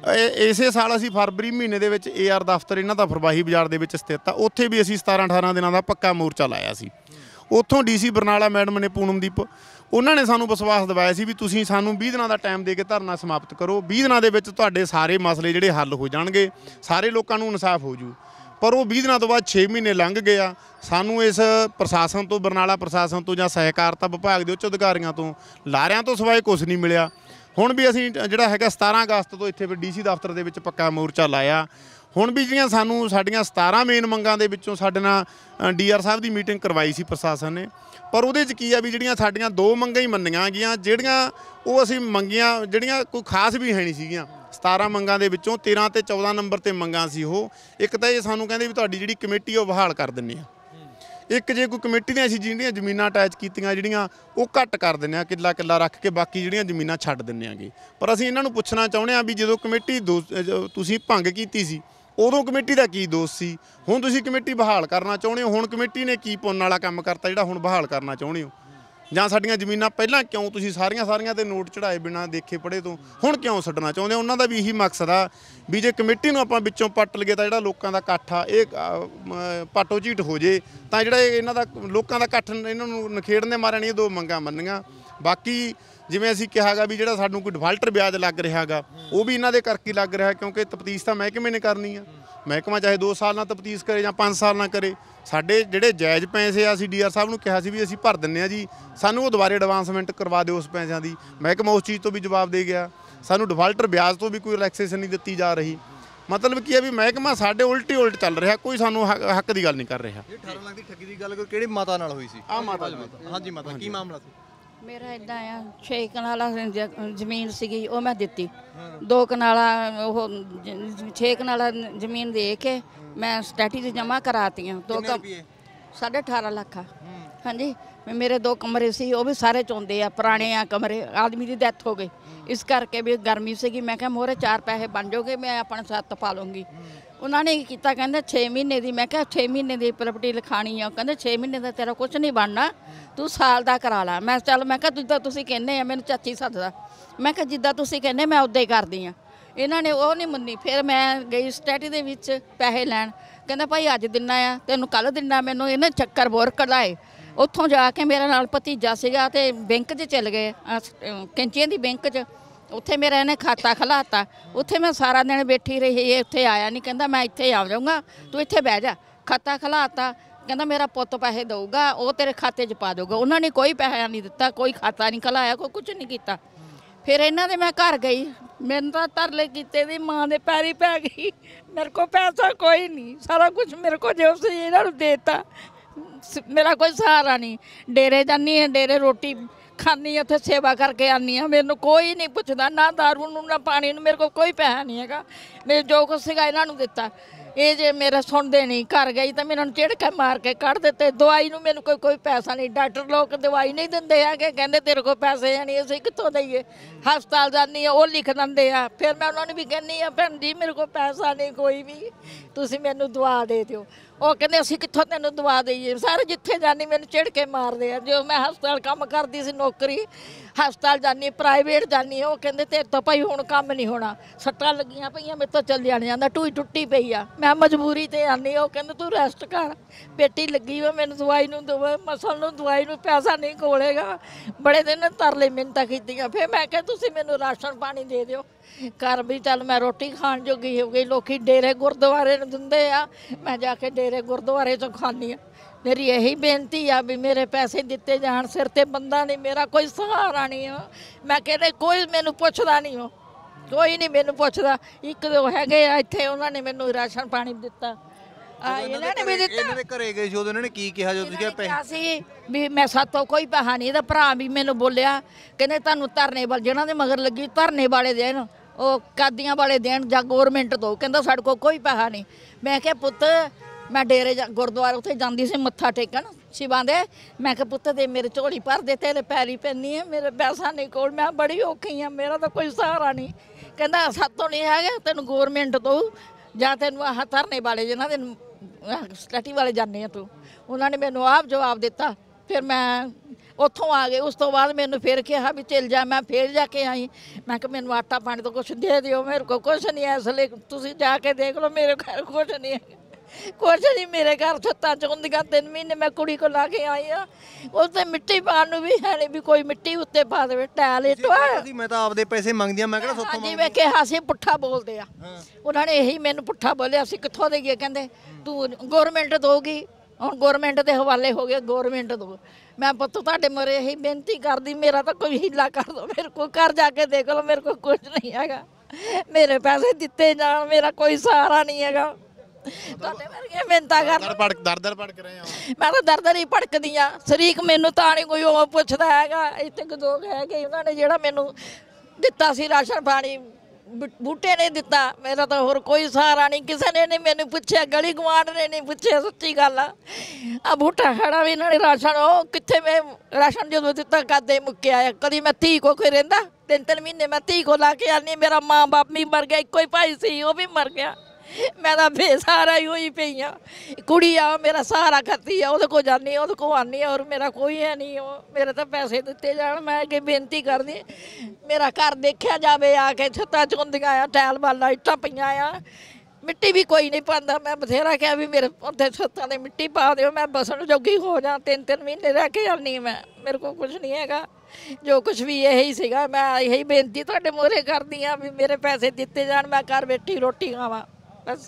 ਇਸੇ ਸਾਲ ਅਸੀਂ ਫਰਵਰੀ ਮਹੀਨੇ ਦੇ ਵਿੱਚ ਏ ਆਰ ਦਫ਼ਤਰ ਇਹਨਾਂ ਦਾ ਫਰਵਾਹੀ ਬਾਜ਼ਾਰ ਦੇ ਵਿੱਚ ਸਥਿਤ ਆ, ਉੱਥੇ ਵੀ ਅਸੀਂ ਸਤਾਰਾਂ ਅਠਾਰਾਂ ਦਿਨਾਂ ਦਾ ਪੱਕਾ ਮੋਰਚਾ ਲਾਇਆ ਸੀ। ਉੱਥੋਂ ਡੀ ਸੀ ਬਰਨਾਲਾ ਮੈਡਮ ਨੇ ਪੂਨਮਦੀਪ ਉਹਨਾਂ ਨੇ ਸਾਨੂੰ ਵਿਸ਼ਵਾਸ ਦਿਵਾਇਆ ਸੀ ਵੀ ਤੁਸੀਂ ਸਾਨੂੰ ਵੀਹ ਦਿਨਾਂ ਦਾ ਟਾਈਮ ਦੇ ਕੇ ਧਰਨਾ ਸਮਾਪਤ ਕਰੋ, ਵੀਹ ਦਿਨਾਂ ਦੇ ਵਿੱਚ ਤੁਹਾਡੇ ਸਾਰੇ ਮਸਲੇ ਜਿਹੜੇ ਹੱਲ ਹੋ ਜਾਣਗੇ, ਸਾਰੇ ਲੋਕਾਂ ਨੂੰ ਇਨਸਾਫ ਹੋ ਜੂ। ਪਰ ਉਹ ਵੀਹ ਦਿਨਾਂ ਤੋਂ ਬਾਅਦ ਛੇ ਮਹੀਨੇ ਲੰਘ ਗਏ ਆ। ਸਾਨੂੰ ਇਸ ਪ੍ਰਸ਼ਾਸਨ ਤੋਂ ਬਰਨਾਲਾ ਪ੍ਰਸ਼ਾਸਨ ਤੋਂ ਜਾਂ ਸਹਿਕਾਰਤਾ ਵਿਭਾਗ ਦੇ ਉੱਚ ਅਧਿਕਾਰੀਆਂ ਤੋਂ ਲਾਰਿਆਂ ਤੋਂ ਸਿਵਾਏ ਕੁਛ ਨਹੀਂ ਮਿਲਿਆ। ਹੁਣ ਵੀ ਅਸੀਂ ਜਿਹੜਾ ਹੈਗਾ ਸਤਾਰਾਂ ਅਗਸਤ ਤੋਂ ਇੱਥੇ ਡੀ ਸੀ ਦਫ਼ਤਰ ਦੇ ਵਿੱਚ ਪੱਕਾ ਮੋਰਚਾ ਲਾਇਆ। ਹੁਣ ਵੀ ਜਿਹੜੀਆਂ ਸਾਨੂੰ ਸਾਡੀਆਂ ਸਤਾਰਾਂ ਮੇਨ ਮੰਗਾਂ ਦੇ ਵਿੱਚੋਂ ਸਾਡੇ ਨਾਲ ਡੀ ਆਰ ਸਾਹਿਬ ਦੀ ਮੀਟਿੰਗ ਕਰਵਾਈ ਸੀ ਪ੍ਰਸ਼ਾਸਨ ਨੇ, ਪਰ ਉਹਦੇ 'ਚ ਕੀ ਆ ਵੀ ਜਿਹੜੀਆਂ ਸਾਡੀਆਂ ਦੋ ਮੰਗਾਂ ਹੀ ਮੰਨੀਆਂ ਗਈਆਂ, ਜਿਹੜੀਆਂ ਉਹ ਅਸੀਂ ਮੰਗੀਆਂ ਜਿਹੜੀਆਂ ਕੋਈ ਖਾਸ ਵੀ ਹੈ ਨਹੀਂ ਸੀਗੀਆਂ। ਸਤਾਰਾਂ ਮੰਗਾਂ ਦੇ ਵਿੱਚੋਂ ਤੇਰਾਂ ਤੇ ਚੌਦਾਂ ਨੰਬਰ ਤੇ ਮੰਗਾਂ ਸੀ ਉਹ। ਇੱਕ ਤਾਂ ਇਹ ਸਾਨੂੰ ਕਹਿੰਦੇ ਵੀ ਤੁਹਾਡੀ ਜਿਹੜੀ ਕਮੇਟੀ ਉਹ ਬਹਾਲ ਕਰ ਦਿੰਦੇ ਆ। ਇੱਕ ਜੇ ਕੋਈ ਕਮੇਟੀ ਦੀਆਂ ਅਸੀਂ ਜਿਹੜੀਆਂ ਜ਼ਮੀਨਾਂ ਅਟੈਚ ਕੀਤੀਆਂ ਜਿਹੜੀਆਂ ਉਹ ਘੱਟ ਕਰ ਦਿੰਦੇ ਆ, ਕਿੱਲਾ ਕਿੱਲਾ ਰੱਖ ਕੇ ਬਾਕੀ ਜਿਹੜੀਆਂ ਜ਼ਮੀਨਾਂ ਛੱਡ ਦਿੰਦੇ ਆਂਗੇ। ਪਰ ਅਸੀਂ ਇਹਨਾਂ ਨੂੰ ਪੁੱਛਣਾ ਚਾਹੁੰਦੇ ਆ ਵੀ ਜਦੋਂ ਕਮੇਟੀ ਦੋ ਤੁਸੀਂ ਭੰਗ ਕੀਤੀ ਸੀ ਉਦੋਂ ਕਮੇਟੀ ਦਾ ਕੀ ਦੋਸ਼ ਸੀ, ਹੁਣ ਤੁਸੀਂ ਕਮੇਟੀ ਬਹਾਲ ਕਰਨਾ ਚਾਹੁੰਦੇ ਹੋ, ਹੁਣ ਕਮੇਟੀ ਨੇ ਕੀ ਪੁੰਨ ਵਾਲਾ ਕੰਮ ਕਰਤਾ ਜਿਹੜਾ ਹੁਣ ਬਹਾਲ ਕਰਨਾ ਚਾਹੁੰਦੇ ਹੋ? ਜਾਂ ਸਾਡੀਆਂ ਜ਼ਮੀਨਾਂ ਪਹਿਲਾਂ ਕਿਉਂ ਤੁਸੀਂ ਸਾਰੀਆਂ ਸਾਰੀਆਂ ਤੇ ਨੋਟ ਚੜਾਏ ਬਿਨਾਂ ਦੇਖੇ ਪੜ੍ਹੇ ਤੋਂ ਹੁਣ ਕਿਉਂ ਛੱਡਣਾ ਚਾਹੁੰਦੇ ਹੋ? ਉਹਨਾਂ ਦਾ ਵੀ ਇਹੀ ਮਕਸਦ ਆ ਵੀ ਜੇ ਕਮੇਟੀ ਨੂੰ ਆਪਾਂ ਵਿੱਚੋਂ ਪੱਟ ਲਈਏ ਤਾਂ ਜਿਹੜਾ ਲੋਕਾਂ ਦਾ ਇਕੱਠ ਆ ਇਹ ਪਾਟੋ ਝੀਟ ਹੋ ਜੇ, ਤਾਂ ਜਿਹੜਾ ਇਹਨਾਂ ਦਾ ਲੋਕਾਂ ਦਾ ਇਕੱਠ ਇਹਨਾਂ ਨੂੰ ਨਖੇੜਨ ਦੇ ਮਾਰਿਆਂ ਨਹੀਂ ਇਹ ਦੋ ਮੰਗਾਂ ਮੰਨੀਆਂ। ਬਾਕੀ ਜਿਵੇਂ ਅਸੀਂ ਕਿਹਾਗਾ ਵੀ ਜਿਹੜਾ ਸਾਨੂੰ ਕੋਈ ਡਿਫਾਲਟਰ ਵਿਆਜ ਲੱਗ ਰਿਹਾ ਗਾ ਉਹ ਵੀ ਇਹਨਾਂ ਦੇ ਕਰਕੇ ਲੱਗ ਰਿਹਾ, ਕਿਉਂਕਿ ਤਫਤੀਸ਼ ਤਾਂ ਮਹਿਕਮੇ ਨੇ ਕਰਨੀ ਆ। ਮਹਿਕਮਾ ਚਾਹੇ ਦੋ ਸਾਲ ਨਾਲ ਤਫਤੀਸ਼ ਕਰੇ ਜਾਂ ਪੰਜ ਸਾਲ ਨਾਲ ਕਰੇ, ਸਾਡੇ ਜਿਹੜੇ ਜਾਇਜ਼ ਪੈਸੇ ਆ ਅਸੀਂ ਡੀ ਆਰ ਸਾਹਿਬ ਨੂੰ ਕਿਹਾ ਸੀ ਵੀ ਅਸੀਂ ਭਰ ਦਿੰਦੇ ਹਾਂ ਜੀ, ਸਾਨੂੰ ਉਹ ਦੁਬਾਰੇ ਐਡਵਾਂਸਮੈਂਟ ਕਰਵਾ ਦਿਓ ਉਸ ਪੈਸਿਆਂ ਦੀ। ਮਹਿਕਮਾ ਉਸ ਚੀਜ਼ ਤੋਂ ਵੀ ਜਵਾਬ ਦੇ ਗਿਆ, ਸਾਨੂੰ ਡਿਫਾਲਟਰ ਵਿਆਜ ਤੋਂ ਵੀ ਕੋਈ ਰਿਲੈਕਸੇਸ਼ਨ ਨਹੀਂ ਦਿੱਤੀ ਜਾ ਰਹੀ। ਮਤਲਬ ਕੀ ਹੈ ਵੀ ਮਹਿਕਮਾ ਸਾਡੇ ਉਲਟੀ ਉਲਟ ਚੱਲ ਰਿਹਾ, ਕੋਈ ਸਾਨੂੰ ਹੱਕ ਦੀ ਗੱਲ ਨਹੀਂ ਕਰ ਰਿਹਾ। ਅਠਾਰਾਂ ਲੱਖ ਦੀ ਠੱਗੀ ਦੀ ਗੱਲ ਕਿਹੜੀ ਮਾਤਾ ਨਾਲ ਹੋਈ ਸੀ? ਆ ਮਾਤਾ ਹਾਂਜੀ ਮਾਤਾ, ਕੀ ਮਾਮਲਾ ਸੀ? ਮੇਰਾ ਇਦਾਂ ਆ, ਛੇ ਕਨਾਲਾ ਜ਼ਮੀਨ ਸੀਗੀ ਉਹ ਮੈਂ ਦਿੱਤੀ, ਦੋ ਕਨਾਲਾ ਉਹ ਛੇ ਕਨਾਲਾ ਜ਼ਮੀਨ ਦੇ ਕੇ ਮੈਂ ਸਟੈਟੀ 'ਚ ਜਮ੍ਹਾਂ ਕਰਾਤੀਆਂ। ਦੋ ਸਾਢੇ ਅਠਾਰਾਂ ਲੱਖ ਆ। ਹਾਂਜੀ, ਮੇਰੇ ਦੋ ਕਮਰੇ ਸੀ ਉਹ ਵੀ ਸਾਰੇ ਚੋਂਦੇ ਆ, ਪੁਰਾਣੇ ਆ ਕਮਰੇ, ਆਦਮੀ ਦੀ ਡੈਥ ਹੋ ਗਈ, ਇਸ ਕਰਕੇ ਵੀ ਗਰਮੀ ਸੀਗੀ। ਮੈਂ ਕਿਹਾ ਮੋਹਰੇ ਚਾਰ ਪੈਸੇ ਬਣ ਜਾਓਗੇ ਮੈਂ ਆਪਣਾ ਛੱਤ ਪਾ ਲੂੰਗੀ। ਉਹਨਾਂ ਨੇ ਕੀ ਕੀਤਾ, ਕਹਿੰਦੇ ਛੇ ਮਹੀਨੇ ਦੀ। ਮੈਂ ਕਿਹਾ ਛੇ ਮਹੀਨੇ ਦੀ ਪ੍ਰਾਪਰਟੀ ਲਿਖਾਣੀ ਆ, ਕਹਿੰਦੇ ਛੇ ਮਹੀਨੇ ਦਾ ਤੇਰਾ ਕੁਝ ਨਹੀਂ ਬਣਨਾ, ਤੂੰ ਸਾਲ ਦਾ ਕਰਾ ਲਾ। ਮੈਂ ਚੱਲ, ਮੈਂ ਕਿਹਾ ਜਿੱਦਾਂ ਤੁਸੀਂ ਕਹਿੰਦੇ ਆ, ਮੈਨੂੰ ਚਾਚੀ ਸੱਦਦਾ, ਮੈਂ ਕਿਹਾ ਜਿੱਦਾਂ ਤੁਸੀਂ ਕਹਿੰਦੇ ਮੈਂ ਉੱਦਾਂ ਹੀ ਕਰਦੀ ਆ। ਇਹਨਾਂ ਨੇ ਉਹ ਨਹੀਂ ਮੰਨੀ। ਫਿਰ ਮੈਂ ਗਈ ਸਟੈਟੀ ਦੇ ਵਿੱਚ ਪੈਸੇ ਲੈਣ, ਕਹਿੰਦਾ ਭਾਈ ਅੱਜ ਦਿਨਾ ਆ, ਤੈਨੂੰ ਕੱਲ੍ਹ ਦਿਨਾ। ਮੈਨੂੰ ਇਹਨੇ ਚੱਕਰ ਬੋਰ ਕਢਾਏ। ਉੱਥੋਂ ਜਾ ਕੇ ਮੇਰੇ ਨਾਲ ਭਤੀਜਾ ਸੀਗਾ ਤੇ ਬੈਂਕ 'ਚ ਚਲ ਗਏ, ਕੈਂਚੀਆਂ ਦੀ ਬੈਂਕ 'ਚ। ਉੱਥੇ ਮੇਰਾ ਇਹਨੇ ਖਾਤਾ ਖਲਾਤਾ, ਉੱਥੇ ਮੈਂ ਸਾਰਾ ਦਿਨ ਬੈਠੀ ਰਹੀ। ਇਹ ਉੱਥੇ ਆਇਆ ਨਹੀਂ, ਕਹਿੰਦਾ ਮੈਂ ਇੱਥੇ ਆ ਜਾਊਂਗਾ, ਤੂੰ ਇੱਥੇ ਬਹਿ ਜਾ। ਖਾਤਾ ਖਲਾਤਾ, ਕਹਿੰਦਾ ਮੇਰਾ ਪੁੱਤ ਪੈਸੇ ਦਊਗਾ, ਉਹ ਤੇਰੇ ਖਾਤੇ 'ਚ ਪਾ ਦਊਗਾ। ਉਹਨਾਂ ਨੇ ਕੋਈ ਪੈਸਾ ਨਹੀਂ ਦਿੱਤਾ, ਕੋਈ ਖਾਤਾ ਨਹੀਂ ਖਲਾਇਆ, ਕੋਈ ਕੁਝ ਨਹੀਂ ਕੀਤਾ। ਫਿਰ ਇਹਨਾਂ ਦੇ ਮੈਂ ਘਰ ਗਈ, ਮੈਨੂੰ ਤਾਂ ਤਰਲੇ ਕੀਤੇ ਦੀ ਮਾਂ ਦੇ ਪੈਰੀ ਪੈ ਗਈ। ਮੇਰੇ ਕੋਲ ਪੈਸਾ ਕੋਈ ਨਹੀਂ, ਸਾਰਾ ਕੁਝ ਮੇਰੇ ਕੋਲ ਜੋ ਸੀ ਇਹਨਾਂ ਨੂੰ ਦੇਤਾ, ਮੇਰਾ ਕੋਈ ਸਹਾਰਾ ਨਹੀਂ। ਡੇਰੇ ਜਾਂਦੀ ਹਾਂ, ਡੇਰੇ ਰੋਟੀ ਖਾਂਦੀ, ਉੱਥੇ ਸੇਵਾ ਕਰਕੇ ਆਉਂਦੀ ਹਾਂ, ਮੈਨੂੰ ਕੋਈ ਨਹੀਂ ਪੁੱਛਦਾ, ਨਾ ਦਾਰੂ ਨੂੰ ਨਾ ਪਾਣੀ ਨੂੰ, ਮੇਰੇ ਕੋਲ ਕੋਈ ਪੈਸਾ ਨਹੀਂ ਹੈਗਾ। ਮੇਰੇ ਜੋ ਕੁਛ ਸੀਗਾ ਇਹਨਾਂ ਨੂੰ ਦਿੱਤਾ। ਇਹ ਜੇ ਮੇਰਾ ਸੁਣਦੇ ਨਹੀਂ, ਘਰ ਗਈ ਤਾਂ ਮੈਨੂੰ ਝਿੜਕੇ ਮਾਰ ਕੇ ਕੱਢ ਦਿੱਤੇ। ਦਵਾਈ ਨੂੰ ਮੈਨੂੰ ਕੋਈ ਕੋਈ ਪੈਸਾ ਨਹੀਂ, ਡਾਕਟਰ ਲੋਕ ਦਵਾਈ ਨਹੀਂ ਦਿੰਦੇ ਹੈਗੇ, ਕਹਿੰਦੇ ਤੇਰੇ ਕੋਲ ਪੈਸੇ ਹੈ ਨਹੀਂ, ਅਸੀਂ ਕਿੱਥੋਂ ਦਈਏ। ਹਸਪਤਾਲ ਜਾਂਦੀ ਆ ਉਹ ਲਿਖ ਦਿੰਦੇ ਆ। ਫਿਰ ਮੈਂ ਉਹਨਾਂ ਨੂੰ ਵੀ ਕਹਿੰਦੀ ਆ, ਭੈਣ ਜੀ ਮੇਰੇ ਕੋਲ ਪੈਸਾ ਨਹੀਂ ਕੋਈ ਵੀ, ਤੁਸੀਂ ਮੈਨੂੰ ਦਵਾ ਦੇ ਦਿਓ। ਉਹ ਕਹਿੰਦੇ ਅਸੀਂ ਕਿੱਥੋਂ ਤੈਨੂੰ ਦਵਾ ਦਈਏ। ਸਾਰੇ ਜਿੱਥੇ ਜਾਂਦੀ ਮੈਨੂੰ ਝਿੜਕੇ ਮਾਰਦੇ ਆ। ਜੋ ਮੈਂ ਹਸਪਤਾਲ ਕੰਮ ਕਰਦੀ ਸੀ, ਨੌਕਰੀ ਹਸਪਤਾਲ ਜਾਂਦੀ, ਪ੍ਰਾਈਵੇਟ ਜਾਂਦੀ, ਉਹ ਕਹਿੰਦੇ ਤੇਰੇ ਤੋਂ ਭਾਈ ਹੁਣ ਕੰਮ ਨਹੀਂ ਹੋਣਾ, ਸੱਟਾਂ ਲੱਗੀਆਂ ਪਈਆਂ, ਮੇਰੇ ਤੋਂ ਚੱਲਿਆ ਨਹੀਂ ਜਾਂਦਾ, ਟੂਈ ਟੁੱਟੀ ਪਈ ਆ, ਮੈਂ ਮਜਬੂਰੀ ਤੇ ਆਨੀ। ਉਹ ਕਹਿੰਦੇ ਤੂੰ ਰੈਸਟ ਕਰ, ਪੇਟੀ ਲੱਗੀ ਵਾ, ਮੈਨੂੰ ਦਵਾਈ ਨੂੰ ਦਵਾ, ਮਸਲ ਨੂੰ ਦਵਾਈ ਨੂੰ ਪੈਸਾ ਨਹੀਂ ਕੋਲੇਗਾ। ਬੜੇ ਦਿਨ ਤਰਲੇ ਮਿੰਨਤਾਂ ਕੀਤੀਆਂ। ਫਿਰ ਮੈਂ ਕਿਹਾ ਤੁਸੀਂ ਮੈਨੂੰ ਰਾਸ਼ਨ ਪਾਣੀ ਦੇ ਦਿਓ। ਘਰ ਵੀ ਚੱਲ ਮੈਂ ਰੋਟੀ ਖਾਣ ਜੋਗੀ ਹੋ ਗਈ। ਲੋਕੀ ਡੇਰੇ ਗੁਰਦੁਆਰੇ ਨੂੰ ਦਿੰਦੇ ਆ, ਮੈਂ ਜਾ ਕੇ ਡੇਰੇ ਗੁਰਦੁਆਰੇ 'ਚੋਂ ਖਾਂਦੀ ਆ। ਮੇਰੀ ਇਹੀ ਬੇਨਤੀ ਆ ਵੀ ਮੇਰੇ ਪੈਸੇ ਦਿੱਤੇ ਜਾਣ, ਸਿਰ ਤੇ ਬੰਦਾ ਨਹੀਂ, ਮੇਰਾ ਕੋਈ ਸਹਾਰਾ ਨਹੀਂ ਆ। ਮੈਂ ਕਹਿੰਦੇ ਕੋਈ ਮੈਨੂੰ ਪੁੱਛਦਾ ਨਹੀਂ, ਉਹ ਕੋਈ ਨਹੀਂ ਮੈਨੂੰ ਪੁੱਛਦਾ। ਇੱਕ ਦੋ ਹੈਗੇ ਆ ਇੱਥੇ, ਉਹਨਾਂ ਨੇ ਮੈਨੂੰ ਰਾਸ਼ਨ ਪਾਣੀ ਦਿੱਤਾ, ਆ ਇਹਨਾਂ ਨੇ ਵੀ ਦਿੱਤਾ। ਇਹਨਾਂ ਦੇ ਘਰੇ ਗਏ ਸੀ ਉਦੋਂ ਇਹਨਾਂ ਨੇ ਕੀ ਕਿਹਾ ਜਦੋਂ ਤੁਸੀਂ ਕਿਹਾ ਸੀ ਵੀ ਮੈਂ ਸਾਤੋਂ ਕੋਈ ਪੈਸਾ ਨਹੀਂ। ਇਹਦਾ ਭਰਾ ਵੀ ਮੈਨੂੰ ਬੋਲਿਆ, ਕਹਿੰਦੇ ਤੁਹਾਨੂੰ ਧਰਨੇ ਵਾਲੇ ਜਿਹਨਾਂ ਦੇ ਮਗਰ ਲੱਗੀ ਧਰਨੇ ਵਾਲੇ ਦੇਣ, ਉਹ ਕਾਦੀਆਂ ਵਾਲੇ ਦੇਣ ਜਾਂ ਗੌਰਮੈਂਟ ਤੋਂ। ਕਹਿੰਦਾ ਸਾਡੇ ਕੋਲ ਕੋਈ ਪੈਸਾ ਨਹੀਂ। ਮੈਂ ਕਿਹਾ ਪੁੱਤ, ਮੈਂ ਡੇਰੇ ਜਾ ਗੁਰਦੁਆਰੇ ਉੱਥੇ ਜਾਂਦੀ ਸੀ ਮੱਥਾ ਟੇਕਣ ਸ਼ਿਵਾਂ ਦੇ। ਮੈਂ ਕਿਹਾ ਪੁੱਤ ਦੇ ਮੇਰੇ ਝੋਲੀ ਭਰ ਦੇ, ਤੇਰੇ ਪੈਰੀ ਪੈਂਦੀ ਹੈ, ਮੇਰੇ ਪੈਸਾ ਨਹੀਂ ਕੋਲ, ਮੈਂ ਬੜੀ ਔਖੀ ਹਾਂ, ਮੇਰਾ ਤਾਂ ਕੋਈ ਸਹਾਰਾ ਨਹੀਂ। ਕਹਿੰਦਾ ਸਾਤੋਂ ਨਹੀਂ ਹੈਗਾ, ਤੈਨੂੰ ਗੌਰਮੈਂਟ ਤੋਂ ਜਾਂ ਤੈਨੂੰ ਆਹ ਧਰਨੇ ਵਾਲੇ ਜਿਹਨਾਂ ਦੇ ਸਟੈਟੀ ਵਾਲੇ ਜਾਂਦੇ ਆ ਤੂੰ, ਉਹਨਾਂ ਨੇ ਮੈਨੂੰ ਆਪ ਜਵਾਬ ਦਿੱਤਾ। ਫਿਰ ਮੈਂ ਉੱਥੋਂ ਆ ਗਏ। ਉਸ ਤੋਂ ਬਾਅਦ ਮੈਨੂੰ ਫਿਰ ਕਿਹਾ ਵੀ ਚੱਲ ਜਾ। ਮੈਂ ਫਿਰ ਜਾ ਕੇ ਆਈ। ਮੈਂ ਕਿਹਾ ਮੈਨੂੰ ਆਟਾ ਪਾਣੀ ਤੋਂ ਕੁਛ ਦੇ ਦਿਓ, ਮੇਰੇ ਕੋਲ ਕੁਛ ਨਹੀਂ ਹੈ, ਇਸ ਲਈ ਤੁਸੀਂ ਜਾ ਕੇ ਦੇਖ ਲਓ, ਮੇਰੇ ਘਰ ਕੁਛ ਨਹੀਂ ਹੈ, ਕੁਛ ਨਹੀਂ ਮੇਰੇ ਘਰ। ਛੱਤਾਂ ਚੋਂਦੀਆਂ, ਤਿੰਨ ਮਹੀਨੇ ਮੈਂ ਕੁੜੀ ਕੋਲ ਲਾ ਕੇ ਆਈ ਆ, ਉਸ ਤੇ ਮਿੱਟੀ ਪਾਉਣ ਨੂੰ ਵੀ ਹੈ ਨਹੀਂ, ਵੀ ਕੋਈ ਮਿੱਟੀ ਉੱਤੇ ਪਾ ਦੇਵੇ, ਟੈਲ ਇਟਵਾ। ਮੈਂ ਤਾਂ ਆਪਦੇ ਪੈਸੇ ਮੰਗਦੀ ਆ, ਮੈਂ ਕਿਹੜਾ ਸੋਥੋਂ ਮੰਗਦੀ। ਜਿਵੇਂ ਕਿਹਾ ਸੀ ਪੁੱਠਾ ਬੋਲਦੇ ਆ, ਉਹਨਾਂ ਨੇ ਇਹੀ ਮੈਨੂੰ ਪੁੱਠਾ ਬੋਲਿਆ। ਅਸੀਂ ਕਿੱਥੋਂ ਦੇਈਏ? ਕਹਿੰਦੇ ਤੂੰ ਗੌਰਮੈਂਟ ਦਊਗੀ, ਹੁਣ ਗੌਰਮੈਂਟ ਦੇ ਹਵਾਲੇ ਹੋ ਗਏ, ਗੌਰਮੈਂਟ ਦੋ। ਮੈਂ ਪੁੱਤ ਤੁਹਾਡੇ ਮਰੇ ਇਹੀ ਬੇਨਤੀ ਕਰਦੀ, ਮੇਰਾ ਤਾਂ ਕੋਈ ਹੀਲਾ ਕਰ ਦਿਓ, ਮੇਰੇ ਕੋਲ ਘਰ ਜਾ ਕੇ ਦੇਖ ਲਓ, ਮੇਰੇ ਕੋਲ ਕੁਝ ਨਹੀਂ ਹੈਗਾ। ਮੇਰੇ ਪੈਸੇ ਦਿੱਤੇ ਜਾਣ, ਮੇਰਾ ਕੋਈ ਸਹਾਰਾ ਨਹੀਂ ਹੈਗਾ। ਤੁਹਾਡੇ ਵਰਗੇ ਮਿਹਨਤਾਂ ਕਰ ਦਰ ਪੜ ਦਰ ਦਰ ਪੜ ਕੇ ਰਹੇ ਆ ਮੈਂ ਤਾਂ ਦਰ ਦਰ ਹੀ ਭੜਕਦੀ ਆ। ਸ਼ਰੀਕ ਮੈਨੂੰ ਤਾਂ ਨਹੀਂ ਕੋਈ ਉਹ ਪੁੱਛਦਾ ਹੈਗਾ। ਇੱਥੇ ਲੋਕ ਹੈਗੇ ਉਹਨਾਂ ਨੇ ਜਿਹੜਾ ਮੈਨੂੰ ਦਿੱਤਾ ਸੀ ਰਾਸ਼ਨ ਪਾਣੀ, ਬੂਟੇ ਨੇ ਦਿੱਤਾ। ਮੇਰਾ ਤਾਂ ਹੋਰ ਕੋਈ ਸਹਾਰਾ ਨਹੀਂ, ਕਿਸੇ ਨੇ ਨਹੀਂ ਮੈਨੂੰ ਪੁੱਛਿਆ, ਗਲੀ ਗੁਆਂਢ ਨੇ ਨਹੀਂ ਪੁੱਛਿਆ। ਸੱਚੀ ਗੱਲ ਆ। ਆ ਬੂਟਾ ਖੜਾ ਵੀ ਇਹਨਾਂ ਨੇ ਰਾਸ਼ਨ, ਉਹ ਕਿੱਥੇ ਮੈਂ ਰਾਸ਼ਨ ਜਦੋਂ ਦਿੱਤਾ ਕਦੇ ਮੁੱਕਿਆ। ਕਦੀ ਮੈਂ ਧੀ ਕੋ ਕੋਈ ਰਹਿੰਦਾ, ਤਿੰਨ ਤਿੰਨ ਮਹੀਨੇ ਮੈਂ ਧੀ ਕੋ ਲਾ ਕੇ ਆਨੀ। ਮੇਰਾ ਮਾਂ ਬਾਪ ਵੀ ਮਰ ਗਿਆ, ਇੱਕੋ ਹੀ ਭਾਈ ਸੀ ਉਹ ਵੀ ਮਰ ਗਿਆ। ਮੈਂ ਤਾਂ ਬੇਸਹਾਰਾ ਹੀ ਹੋਈ ਪਈ ਆ। ਕੁੜੀ ਆ ਮੇਰਾ ਸਹਾਰਾ ਕਰਦੀ ਆ, ਉਹਦੇ ਕੋਲ ਜਾਂਦੀ, ਉਹਦੇ ਕੋਲ ਆਉਂਦੀ, ਔਰ ਮੇਰਾ ਕੋਈ ਹੈ ਨਹੀਂ। ਉਹ ਮੇਰੇ ਤਾਂ ਪੈਸੇ ਦਿੱਤੇ ਜਾਣ। ਮੈਂ ਅੱਗੇ ਬੇਨਤੀ ਕਰਦੀ, ਮੇਰਾ ਘਰ ਦੇਖਿਆ ਜਾਵੇ ਆ ਕੇ। ਛੱਤਾਂ ਚੁੰਦੀਆਂ ਆ, ਟੈਲ ਵਾਲਾ ਇੱਟਾਂ ਪਈਆਂ ਆ, ਮਿੱਟੀ ਵੀ ਕੋਈ ਨਹੀਂ ਪਾਉਂਦਾ। ਮੈਂ ਬਥੇਰਾ ਕਿਹਾ ਵੀ ਮੇਰੇ ਉੱਥੇ ਛੱਤਾਂ 'ਤੇ ਮਿੱਟੀ ਪਾ ਦਿਓ, ਮੈਂ ਬਸਣ ਜੋਗੀ ਹੋ ਜਾ। ਤਿੰਨ ਤਿੰਨ ਮਹੀਨੇ ਰਹਿ ਕੇ ਆਉਂਦੀ ਮੈਂ, ਮੇਰੇ ਕੋਲ ਕੁਝ ਨਹੀਂ ਹੈਗਾ। ਜੋ ਕੁਝ ਵੀ ਇਹੀ ਸੀਗਾ, ਮੈਂ ਇਹੀ ਬੇਨਤੀ ਤੁਹਾਡੇ ਮੂਹਰੇ ਕਰਦੀ ਹਾਂ ਵੀ ਮੇਰੇ ਪੈਸੇ ਦਿੱਤੇ ਜਾਣ, ਮੈਂ ਘਰ ਬੈਠੀ ਰੋਟੀ ਖਾਵਾਂ। ਬਸ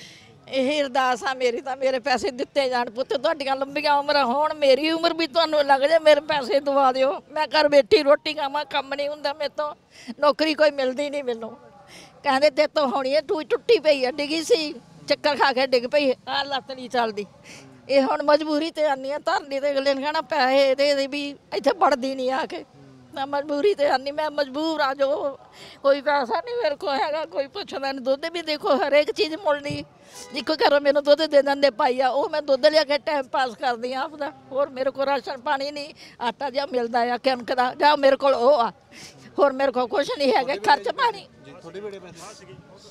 ਇਹ ਅਰਦਾਸ ਆ ਮੇਰੀ ਤਾਂ, ਮੇਰੇ ਪੈਸੇ ਦਿੱਤੇ ਜਾਣ। ਪੁੱਤ ਤੁਹਾਡੀਆਂ ਲੰਬੀਆਂ ਉਮਰਾਂ ਹੋਣ, ਮੇਰੀ ਉਮਰ ਵੀ ਤੁਹਾਨੂੰ ਲੱਗ ਜਾਏ, ਮੇਰੇ ਪੈਸੇ ਦਵਾ ਦਿਓ। ਮੈਂ ਘਰ ਬੈਠੀ ਰੋਟੀ ਖਾਵਾਂ, ਕੰਮ ਨਹੀਂ ਹੁੰਦਾ ਮੇਰੇ ਤੋਂ, ਨੌਕਰੀ ਕੋਈ ਮਿਲਦੀ ਨਹੀਂ ਮੈਨੂੰ। ਕਹਿੰਦੇ ਤੇ ਤੋਂ ਹੋਣੀ ਹੈ, ਟੂਈ ਟੁੱਟੀ ਪਈ ਹੈ, ਡਿੱਗੀ ਸੀ, ਚੱਕਰ ਖਾ ਕੇ ਡਿੱਗ ਪਈ, ਆਹ ਲੱਤ ਨਹੀਂ ਚੱਲਦੀ। ਇਹ ਹੁਣ ਮਜਬੂਰੀ ਤੇ ਆਨੀ ਆ ਧਰਨੀ ਤੇ। ਅਗਲੇ ਨੇ ਕਹਿਣਾ ਪੈਸੇ ਦੇ ਵੀ, ਇੱਥੇ ਵੜਦੀ ਨਹੀਂ ਆ ਕੇ। ਮੈਂ ਮਜਬੂਰੀ ਤੇ ਆਨੀ, ਮੈਂ ਮਜਬੂਰ ਆ। ਜੋ ਕੋਈ ਪੈਸਾ ਨਹੀਂ ਮੇਰੇ ਕੋਲ ਹੈਗਾ, ਕੋਈ ਪੁੱਛਦਾ ਨਹੀਂ। ਦੁੱਧ ਵੀ ਦੇਖੋ ਹਰੇਕ ਚੀਜ਼ ਮੁੱਲਦੀ। ਇੱਕੋ ਘਰੋਂ ਮੈਨੂੰ ਦੁੱਧ ਦੇ ਦਿੰਦੇ ਭਾਈ ਆ, ਉਹ ਮੈਂ ਦੁੱਧ ਲਿਆ ਕੇ ਟਾਈਮ ਪਾਸ ਕਰਦੀ ਆ ਆਪਦਾ। ਹੋਰ ਮੇਰੇ ਕੋਲ ਰਾਸ਼ਨ ਪਾਣੀ ਨਹੀਂ, ਆਟਾ ਜਿਹਾ ਮਿਲਦਾ ਆ ਕਣਕ ਦਾ, ਜਾਂ ਮੇਰੇ ਕੋਲ ਉਹ ਆ। ਹੋਰ ਮੇਰੇ ਕੋਲ ਕੁਛ ਨਹੀਂ ਹੈਗਾ, ਖਰਚ ਪਾਣੀ। ਤੁਹਾਡੇ ਵੀ ਜਿਹੜੇ ਪੈਸੇ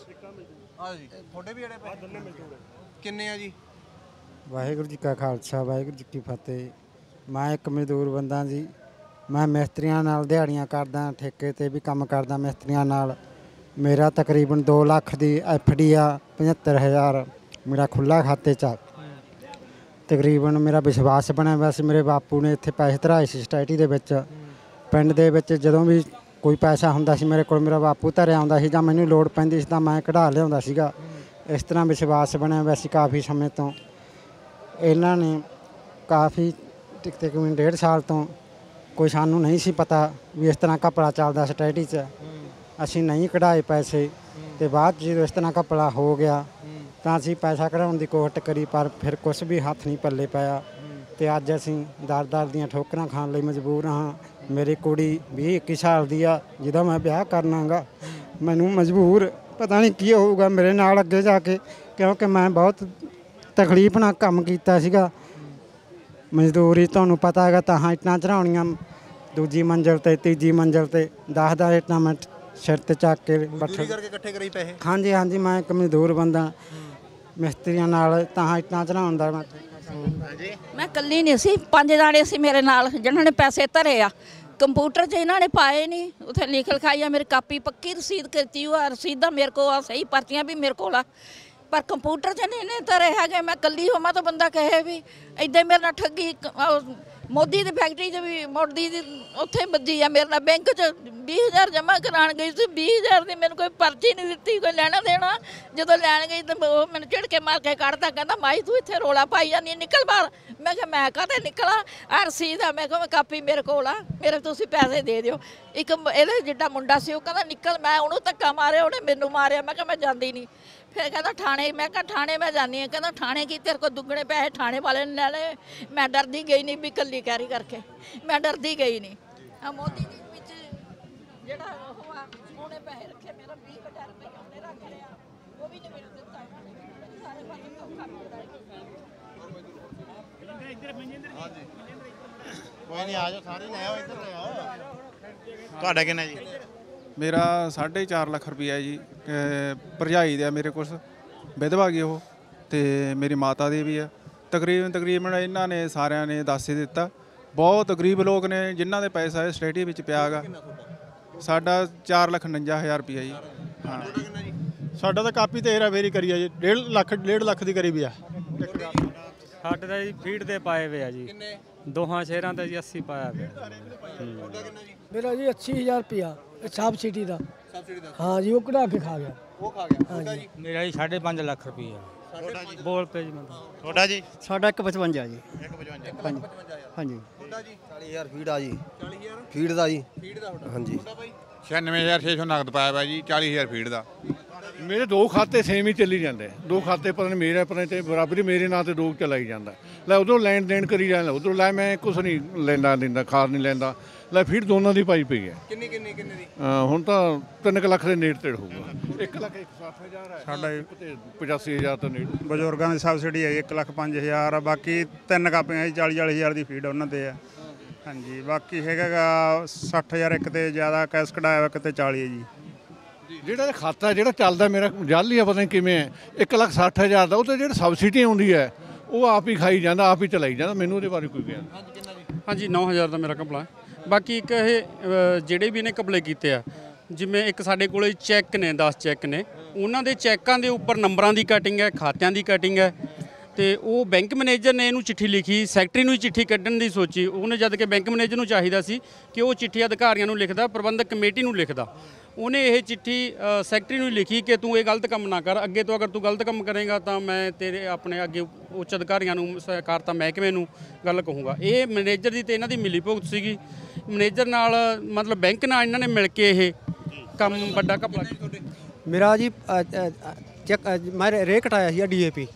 ਆ ਜੀ, ਤੁਹਾਡੇ ਵੀ ਜਿਹੜੇ ਪੈਸੇ ਕਿੰਨੇ ਆ ਜੀ? ਵਾਹਿਗੁਰੂ ਜੀ ਕਾ ਖਾਲਸਾ, ਵਾਹਿਗੁਰੂ ਜੀ ਕੀ ਫਤਿਹ। ਮੈਂ ਇੱਕ ਮਜ਼ਦੂਰ ਬੰਦਾ ਜੀ। ਮੈਂ ਮਿਸਤਰੀਆਂ ਨਾਲ ਦਿਹਾੜੀਆਂ ਕਰਦਾ, ਠੇਕੇ 'ਤੇ ਵੀ ਕੰਮ ਕਰਦਾ ਮਿਸਤਰੀਆਂ ਨਾਲ। ਮੇਰਾ ਤਕਰੀਬਨ ਦੋ ਲੱਖ ਦੀ ਐਫ ਡੀ ਆ, ਪਝੱਤਰ ਹਜ਼ਾਰ ਮੇਰਾ ਖੁੱਲ੍ਹਾ ਖਾਤੇ 'ਚ ਆ। ਤਕਰੀਬਨ ਮੇਰਾ ਵਿਸ਼ਵਾਸ ਬਣਿਆ ਹੋਇਆ ਸੀ। ਮੇਰੇ ਬਾਪੂ ਨੇ ਇੱਥੇ ਪੈਸੇ ਧਰਾਏ ਸੀ ਸੋਸਾਇਟੀ ਦੇ ਵਿੱਚ। ਪਿੰਡ ਦੇ ਵਿੱਚ ਜਦੋਂ ਵੀ ਕੋਈ ਪੈਸਾ ਹੁੰਦਾ ਸੀ ਮੇਰੇ ਕੋਲ, ਮੇਰਾ ਬਾਪੂ ਧਰਿਆ ਆਉਂਦਾ ਸੀ, ਜਾਂ ਮੈਨੂੰ ਲੋੜ ਪੈਂਦੀ ਸੀ ਤਾਂ ਮੈਂ ਕਢਾ ਲਿਆਉਂਦਾ ਸੀਗਾ। ਇਸ ਤਰ੍ਹਾਂ ਵਿਸ਼ਵਾਸ ਬਣਿਆ ਹੋਇਆ ਸੀ ਕਾਫੀ ਸਮੇਂ ਤੋਂ। ਇਹਨਾਂ ਨੇ ਕਾਫੀ ਤਕਰੀਬਨ ਡੇਢ ਸਾਲ ਤੋਂ ਕੋਈ ਸਾਨੂੰ ਨਹੀਂ ਸੀ ਪਤਾ ਵੀ ਇਸ ਤਰ੍ਹਾਂ ਘਪਲਾ ਚੱਲਦਾ ਸੋਸਾਇਟੀ 'ਚ। ਅਸੀਂ ਨਹੀਂ ਕਢਾਏ ਪੈਸੇ, ਅਤੇ ਬਾਅਦ ਜਦੋਂ ਇਸ ਤਰ੍ਹਾਂ ਘਪਲਾ ਹੋ ਗਿਆ ਤਾਂ ਅਸੀਂ ਪੈਸਾ ਕਢਾਉਣ ਦੀ ਕੋਸ਼ਿਸ਼ ਕਰੀ, ਪਰ ਫਿਰ ਕੁਛ ਵੀ ਹੱਥ ਨਹੀਂ ਪੱਲੇ ਪਾਇਆ। ਅਤੇ ਅੱਜ ਅਸੀਂ ਦਰ ਦਰ ਦੀਆਂ ਠੋਕਰਾਂ ਖਾਣ ਲਈ ਮਜਬੂਰ ਹਾਂ। ਮੇਰੀ ਕੁੜੀ ਵੀਹ ਇੱਕੀ ਸਾਲ ਦੀ ਆ, ਜਿਹਦਾ ਮੈਂ ਵਿਆਹ ਕਰਨਾ ਗਾ। ਮੈਨੂੰ ਮਜਬੂਰ ਪਤਾ ਨਹੀਂ ਕੀ ਹੋਊਗਾ ਮੇਰੇ ਨਾਲ ਅੱਗੇ ਜਾ ਕੇ, ਕਿਉਂਕਿ ਮੈਂ ਬਹੁਤ ਤਕਲੀਫ ਨਾਲ ਕੰਮ ਕੀਤਾ ਸੀਗਾ। ਮਜ਼ਦੂਰੀ ਤੁਹਾਨੂੰ ਪਤਾ ਹੈਗਾ, ਤਾਂ ਇੱਟਾਂ ਚੜਾਉਣੀਆਂ ਦੂਜੀ ਮੰਜ਼ਿਲ 'ਤੇ, ਤੀਜੀ ਮੰਜ਼ਿਲ 'ਤੇ, ਦਸ ਦਸ ਇੱਟਾਂ ਮੈਂ ਸਿਰ 'ਤੇ ਚੱਕ ਕੇ ਮਜ਼ਦੂਰੀ ਕਰਕੇ ਇਕੱਠੇ ਕਰੀ ਪੈਸੇ। ਹਾਂਜੀ ਹਾਂਜੀ, ਮੈਂ ਇੱਕ ਮਜ਼ਦੂਰ ਬੰਦਾ। ਮਿਸਤਰੀਆਂ ਨਾਲ ਤਾਂ ਇੱਟਾਂ ਚੜਾਉਣ ਦਾ ਮੈਂ ਮੈਂ ਇਕੱਲੀ ਨਹੀਂ ਸੀ, ਪੰਜ ਜਾਣੇ ਸੀ ਮੇਰੇ ਨਾਲ ਜਿਨ੍ਹਾਂ ਨੇ ਪੈਸੇ ਧਰੇ ਆ। ਕੰਪਿਊਟਰ 'ਚ ਇਹਨਾਂ ਨੇ ਪਾਏ ਨਹੀਂ, ਉੱਥੇ ਲਿਖ ਲਿਖਾਈ ਆ। ਮੇਰੀ ਕਾਪੀ ਪੱਕੀ ਰਸੀਦ ਕੀਤੀ ਹੋਆ, ਰਸੀਦਾਂ ਮੇਰੇ ਕੋਲ ਆ, ਸਹੀ ਪਰਚੀਆਂ ਵੀ ਮੇਰੇ ਕੋਲ ਆ, ਪਰ ਕੰਪਿਊਟਰ 'ਚ ਨਹੀਂ ਨੇ ਧਰੇ ਹੈਗੇ। ਮੈਂ ਇਕੱਲੀ ਹੋਵਾਂ ਤਾਂ ਬੰਦਾ ਕਹੇ ਵੀ ਇੱਦਾਂ ਮੇਰੇ ਨਾਲ ਠੱਗੀ। ਮੋਦੀ ਦੀ ਫੈਕਟਰੀ 'ਚ ਵੀ ਮੋਦੀ ਦੀ ਉੱਥੇ ਵੱਜੀ ਆ ਮੇਰੇ ਨਾਲ। ਬੈਂਕ 'ਚ ਵੀਹ ਹਜ਼ਾਰ ਜਮ੍ਹਾਂ ਕਰਾਉਣ ਗਈ ਸੀ, ਵੀਹ ਹਜ਼ਾਰ ਦੀ ਮੈਨੂੰ ਕੋਈ ਪਰਚੀ ਨਹੀਂ ਦਿੱਤੀ, ਕੋਈ ਲੈਣਾ ਦੇਣਾ। ਜਦੋਂ ਲੈਣ ਗਈ ਤਾਂ ਉਹ ਮੈਨੂੰ ਝਿੜਕੇ ਮਾਰ ਕੇ ਕੱਢਦਾ, ਕਹਿੰਦਾ ਮਾਈ ਤੂੰ ਇੱਥੇ ਰੋਲਾ ਪਾਈ ਜਾਂਦੀ, ਨਿਕਲ ਬਾਹਰ। ਮੈਂ ਕਿਹਾ ਮੈਂ ਕਾਹਤੇ ਨਿਕਲਾਂ, ਆ ਰਸੀਦ ਆ। ਮੈਂ ਕਿਹਾ ਕਾਪੀ ਮੇਰੇ ਕੋਲ ਆ, ਮੇਰੇ ਤੁਸੀਂ ਪੈਸੇ ਦੇ ਦਿਓ। ਇੱਕ ਇਹਦੇ ਜਿੱਡਾ ਮੁੰਡਾ ਸੀ, ਉਹ ਕਹਿੰਦਾ ਨਿਕਲ। ਮੈਂ ਉਹਨੂੰ ਧੱਕਾ ਮਾਰਿਆ, ਉਹਨੇ ਮੈਨੂੰ ਮਾਰਿਆ। ਮੈਂ ਕਿਹਾ ਮੈਂ ਜਾਂਦੀ ਨਹੀਂ। ਫਿਰ ਕਹਿੰਦਾ ਥਾਣੇ। ਮੈਂ ਕਿਹਾ ਥਾਣੇ ਮੈਂ ਜਾਂਦੀ ਹਾਂ। ਕਹਿੰਦਾ ਥਾਣੇ ਕੀ, ਤੇਰੇ ਕੋਲ ਦੁੱਗਣੇ ਪੈਸੇ ਥਾਣੇ ਵਾਲੇ ਨੇ ਲੈ ਲਏ। ਮੈਂ ਡਰਦੀ ਗਈ ਨਹੀਂ ਵੀ ਇਕੱਲੀ ਕੈਰੀ ਕਰਕੇ, ਮੈਂ ਡਰਦੀ ਗਈ ਨਹੀਂ। ਆ ਮੋਦੀ ਦੇ ਵਿੱਚ ਜਿਹੜਾ ਉਹ ਆ, ਉਹਨੇ ਪੈਸੇ ਰੱਖੇ, ਮੇਰਾ ਵੀਹ ਹਜ਼ਾਰ ਰੁਪਏ ਉਹਨੇ ਰੱਖ ਲਿਆ, ਉਹ ਵੀ ਨਹੀਂ ਮੈਨੂੰ ਦਿੱਤਾ। ਸਾਰੇ ਪਾਸੇ ਧੋਖਾ ਮਿਲਦਾ ਹੈ। ਕੋਈ ਨਹੀਂ, ਆ ਜਾਓ ਸਾਰੇ, ਲੈ ਆਓ ਇੱਧਰ, ਲੈ ਆਓ। ਤੁਹਾਡਾ ਕਿੰਨਾ ਜੀ? ਮੇਰਾ ਸਾਢੇ ਚਾਰ ਲੱਖ ਰੁਪਈਆ ਜੀ। ਭਰਜਾਈ ਦਾ ਮੇਰੇ ਕੋਲ ਵਿਧਵਾ ਗਈ ਉਹ, ਅਤੇ ਮੇਰੀ ਮਾਤਾ ਦੇ ਵੀ ਆ। ਤਕਰੀਬਨ ਤਕਰੀਬਨ ਇਹਨਾਂ ਨੇ ਸਾਰਿਆਂ ਨੇ ਦੱਸ ਹੀ ਦਿੱਤਾ। ਬਹੁਤ ਗਰੀਬ ਲੋਕ ਨੇ ਜਿਨ੍ਹਾਂ ਦੇ ਪੈਸਾ ਇਸ ਸਟੇਡੀ ਵਿੱਚ ਪਿਆ ਗਾ। ਸਾਡਾ ਚਾਰ ਲੱਖ ਉਣੰਜਾ ਹਜ਼ਾਰ ਰੁਪਈਆ ਜੀ। ਹਾਂ, ਸਾਡਾ ਤਾਂ ਕਾਪੀ ਤੇ ਹੇਰਾ ਫੇਰੀ ਕਰੀ ਆ ਜੀ, ਡੇਢ ਲੱਖ ਡੇਢ ਲੱਖ ਦੀ ਕਰੀ ਵੀ ਆ। ਸਾਡੇ ਤਾਂ ਜੀ ਫੀਡ ਦੇ ਪਾਏ ਵੇ ਆ ਜੀ, ਦੋਹਾਂ ਸ਼ਹਿਰਾਂ ਦਾ ਜੀ ਅੱਸੀ ਪਾਇਆ ਪਿਆ। ਮੇਰਾ ਜੀ ਅੱਸੀ ਹਜ਼ਾਰ ਰੁਪਇਆ ਸਬਸਿਡੀ ਦਾ। ਹਾਂ ਜੀ, ਉਹ ਕਢਾ ਕੇ ਖਾ ਗਿਆ। ਉਹ ਖਾ ਗਿਆ। ਤੁਹਾਡਾ ਜੀ? ਮੇਰਾ ਜੀ ਸਾਢੇ ਪੰਜ ਲੱਖ ਰੁਪਈਆ। ਤੁਹਾਡਾ ਜੀ? ਬੋਲ ਪੇ ਜੀ ਮੈਨੂੰ। ਤੁਹਾਡਾ ਜੀ? ਸਾਡਾ ਇੱਕ ਪਚਵੰਜਾ ਜੀ। ਇੱਕ ਪਚਵੰਜਾ। ਹਾਂਜੀ। ਤੁਹਾਡਾ ਜੀ? ਚਾਲੀ ਹਜ਼ਾਰ ਫੀਡ ਆ ਜੀ। ਚਾਲੀ ਹਜ਼ਾਰ ਫੀਡ ਦਾ ਜੀ। ਫੀਡ ਦਾ ਤੁਹਾਡਾ? ਹਾਂਜੀ। ਤੁਹਾਡਾ ਬਾਈ? ਛਿਆਨਵੇਂ ਹਜ਼ਾਰ ਛੇ ਸੌ ਨਗਦ ਪਾਇਆ ਵਾ ਜੀ, ਚਾਲੀ ਹਜ਼ਾਰ ਫੀਡ ਦਾ। ਮੇਰੇ ਦੋ ਖਾਤੇ ਸੇਮ ਹੀ ਚੱਲੀ ਜਾਂਦੇ, ਦੋ ਖਾਤੇ ਪਤਾ ਨਹੀਂ ਮੇਰੇ ਆਪਣੇ ਤੇ ਬਰਾਬਰੀ ਮੇਰੇ ਨਾਂ ਤੇ ਦੋ ਚਲਾਈ ਜਾਂਦਾ। ਲੈ ਉਧਰੋਂ ਲੈਣ ਦੇਣ ਕਰੀ ਜਾਂਦਾ, ਉਧਰੋਂ ਲੈ ਮੈਂ ਕੁਛ ਨਹੀਂ ਲੈਂਦਾ ਦਿੰਦਾ, ਖਾਦ ਨਹੀਂ ਲੈਂਦਾ, ਲੈ ਫੀਡ ਦੋਨਾਂ ਦੀ ਪਾਈ ਪਈ ਹੈ। ਕਿੰਨੀ ਕਿੰਨੀ ਕਿੰਨੇ ਦੀ? ਹੁਣ ਤਾਂ ਤਿੰਨ ਕੁ ਲੱਖ ਦੇ ਨੇੜੇ ਤੇੜ ਹੋਊਗਾ। ਇੱਕ ਲੱਖ ਇੱਕ ਸੱਠ ਹਜ਼ਾਰ ਹੈ ਸਾਡਾ, ਤੇ ਪਚਾਸੀ ਹਜ਼ਾਰ ਤੋਂ ਨੇੜੇ। ਬਜ਼ੁਰਗਾਂ ਦੀ ਸਬਸਿਡੀ ਹੈ ਇੱਕ ਲੱਖ ਪੰਜ ਹਜ਼ਾਰ ਆ, ਬਾਕੀ ਤਿੰਨ ਕਾਪੀਆਂ ਜੀ ਚਾਲੀ ਚਾਲੀ ਹਜ਼ਾਰ ਦੀ ਫੀਡ ਉਹਨਾਂ ਤੇ ਹੈ। ਹਾਂਜੀ, ਬਾਕੀ ਹੈਗਾ ਗਾ ਸੱਠ ਹਜ਼ਾਰ ਇੱਕ ਤੇ ਜ਼ਿਆਦਾ ਕੈਸ਼ ਕਢਾਇਆ ਵਾ, ਕਿਤੇ ਚਾਲੀ ਹੈ ਜੀ। ਜਿਹੜਾ ਖਾਤਾ ਜਿਹੜਾ ਚੱਲਦਾ ਮੇਰਾ ਜਾਲੀ ਆ, ਪਤਾ ਨਹੀਂ ਕਿਵੇਂ ਹੈ, ਇੱਕ ਲੱਖ ਸੱਠ ਹਜ਼ਾਰ ਦਾ, ਉਹ ਤੇ ਜਿਹੜੀ ਸਬਸਿਡੀ ਆਉਂਦੀ ਹੈ ਉਹ ਆਪ ਹੀ ਖਾਈ ਜਾਂਦਾ, ਆਪ ਹੀ ਚਲਾਈ ਜਾਂਦਾ, ਮੈਨੂੰ ਉਹਦੇ ਬਾਰੇ ਕੋਈ ਗਿਆਨ ਨਹੀਂ। ਹਾਂਜੀ ਨੌ ਹਜ਼ਾਰ ਦਾ ਮੇਰਾ ਘਪਲਾ ਹੈ। ਬਾਕੀ ਇੱਕ ਇਹ ਅ, ਜਿਹੜੇ ਵੀ ਇਹਨੇ ਘਪਲੇ ਕੀਤੇ ਆ, ਜਿਵੇਂ ਇੱਕ ਸਾਡੇ ਕੋਲੇ ਚੈੱਕ ਨੇ, ਦਸ ਚੈੱਕ ਨੇ, ਉਹਨਾਂ ਦੇ ਚੈੱਕਾਂ ਦੇ ਉੱਪਰ ਨੰਬਰਾਂ ਦੀ ਕਟਿੰਗ ਹੈ, ਖਾਤਿਆਂ ਦੀ ਕਟਿੰਗ ਹੈ, ਤੇ ਉਹ ਬੈਂਕ ਮੈਨੇਜਰ ਨੇ ਇਹਨੂੰ ਚਿੱਠੀ ਲਿਖੀ, ਸੈਕਟਰੀ ਨੂੰ ਹੀ ਚਿੱਠੀ ਕੱਢਣ ਦੀ ਸੋਚੀ ਉਹਨੇ, ਜਦ ਕਿ ਬੈਂਕ ਮੈਨੇਜਰ ਨੂੰ ਚਾਹੀਦਾ ਸੀ ਕਿ ਉਹ ਚਿੱਠੀ ਅਧਿਕਾਰੀਆਂ ਨੂੰ ਲਿਖਦਾ, ਪ੍ਰਬੰਧਕ ਕਮੇਟੀ ਨੂੰ ਲਿਖਦਾ। ਉਹਨੇ ਇਹ ਚਿੱਠੀ ਸੈਕਟਰੀ ਨੂੰ ਲਿਖੀ ਕਿ ਤੂੰ ਇਹ ਗਲਤ ਕੰਮ ਨਾ ਕਰ, ਅੱਗੇ ਤੋਂ ਅਗਰ ਤੂੰ ਗਲਤ ਕੰਮ ਕਰੇਗਾ ਤਾਂ ਮੈਂ ਤੇਰੇ ਆਪਣੇ ਅੱਗੇ ਉੱਚ ਅਧਿਕਾਰੀਆਂ ਨੂੰ, ਸਹਿਕਾਰਤਾ ਮਹਿਕਮੇ ਨੂੰ ਗੱਲ ਕਹੂੰਗਾ। ਇਹ ਮੈਨੇਜਰ ਦੀ ਤੇ ਇਹਨਾਂ ਦੀ ਮਿਲੀ ਭੁਗਤ ਸੀਗੀ। ਮੈਨੇਜਰ ਨਾਲ ਮਤਲਬ ਬੈਂਕ ਨਾਲ ਇਹਨਾਂ ਨੇ ਮਿਲ ਕੇ ਇਹ ਕੰਮ ਵੱਡਾ ਘਪਲਾ। ਮੇਰਾ ਜੀ ਚੈੱਕ ਮੈਂ ਰੇ ਕਟਾਇਆ ਸੀ ਡੀਏਪੀ